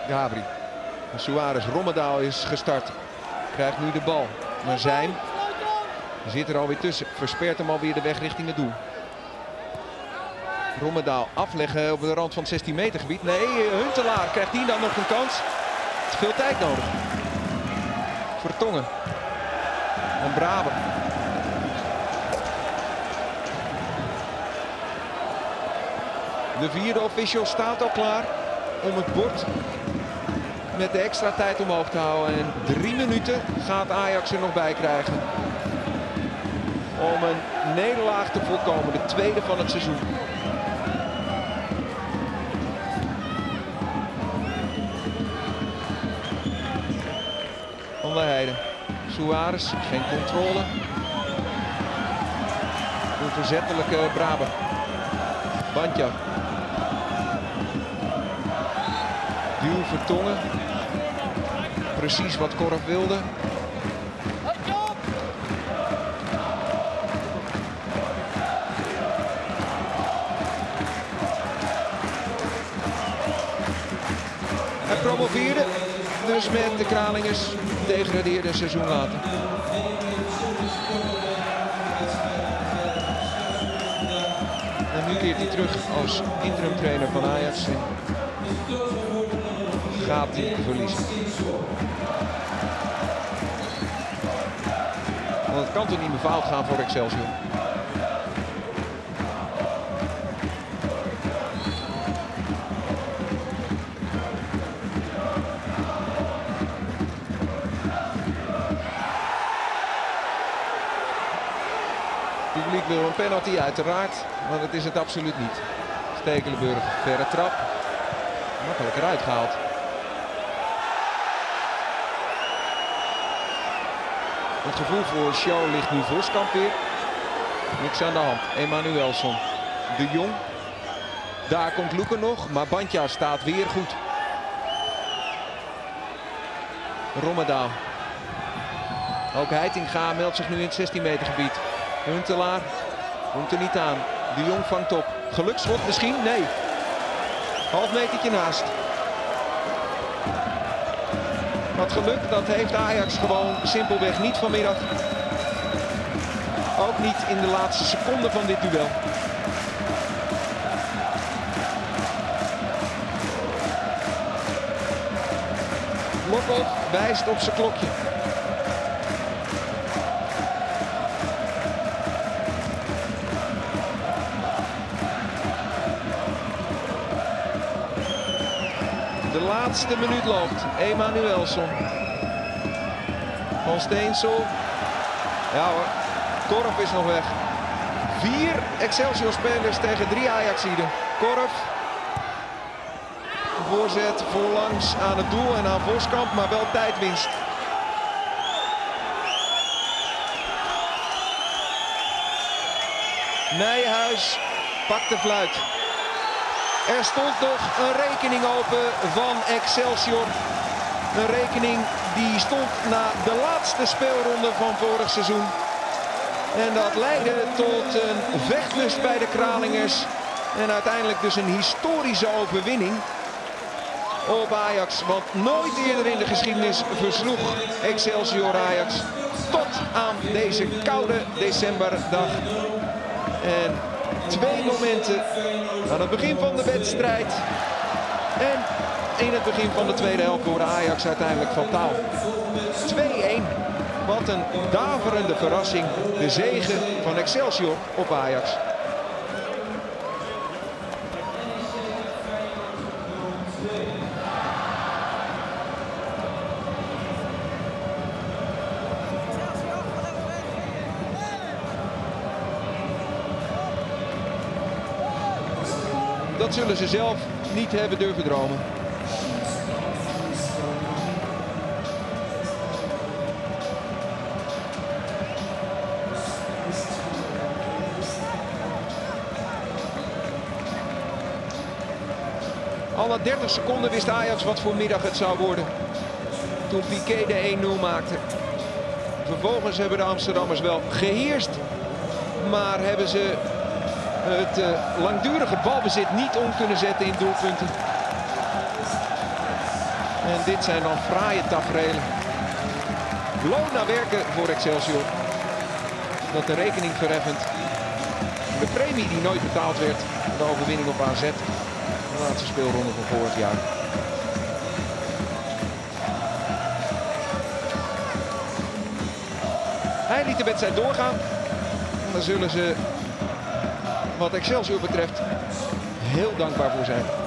Gabri. Suarez, Rommedaal is gestart. Krijgt nu de bal. Maar zijn zit er alweer tussen. Verspert hem alweer de weg richting het doel. Rommedaal afleggen op de rand van het zestien meter gebied. Nee, Huntelaar krijgt hier dan nog een kans. Veel tijd nodig. Vertongen. En Braber. De vierde official staat al klaar om het bord met de extra tijd omhoog te houden. En drie minuten gaat Ajax er nog bij krijgen om een nederlaag te voorkomen. De tweede van het seizoen. Van der Heijden. Suarez, geen controle. Een verzettelijke Braber. Bandja. Duw Vertongen. Precies wat Korf wilde. Hij promoveerde dus met de Kralingers degradeerde seizoen later. En nu keert hij terug als interim trainer van Ajax. En gaat hij verliezen. Want het kan toch niet meer fout gaan voor Excelsior. Het publiek wil een penalty, uiteraard, maar dat is het absoluut niet. Stekelenburg, verre trap. Makkelijk eruit gehaald. Het gevoel voor show ligt nu Voskamp weer. Niks aan de hand. Emanuelsson. De Jong. Daar komt Loeken nog, maar Bandja staat weer goed. Rommedaal. Ook Heitinga meldt zich nu in het zestien meter gebied. Huntelaar komt er niet aan. De Jong vangt op. Geluksschot misschien? Nee. Half metertje naast. Wat geluk, dat heeft Ajax gewoon simpelweg niet vanmiddag. Ook niet in de laatste seconde van dit duel. Lokhoff wijst op zijn klokje. De laatste minuut loopt. Emanuelsson. Van Steensel. Ja hoor. Korf is nog weg. Vier Excelsior-spelers tegen drie Ajaxiden. Korf. Voorzet voorlangs aan het doel en aan Voskamp, maar wel tijdwinst. Nijhuis pakt de fluit. Er stond nog een rekening open van Excelsior. Een rekening die stond na de laatste speelronde van vorig seizoen. En dat leidde tot een vechtlust bij de Kralingers. En uiteindelijk dus een historische overwinning op Ajax. Want nooit eerder in de geschiedenis versloeg Excelsior Ajax. Tot aan deze koude decemberdag. En twee momenten aan het begin van de wedstrijd en in het begin van de tweede helft voor Ajax uiteindelijk fataal. twee-een. Wat een daverende verrassing. De zege van Excelsior op Ajax. Dat zullen ze zelf niet hebben durven dromen. Al na dertig seconden wist Ajax wat voor middag het zou worden. Toen Piqué de één nul maakte. Vervolgens hebben de Amsterdammers wel geheerst. Maar hebben ze het uh, langdurige balbezit niet om kunnen zetten in doelpunten. En dit zijn dan fraaie taferelen. Loon naar werken voor Excelsior. Dat de rekening verheffend. De premie die nooit betaald werd. De overwinning op A Z. De laatste speelronde van vorig jaar. Hij liet de wedstrijd doorgaan. En daar zullen ze, wat Excelsior betreft, heel dankbaar voor zijn.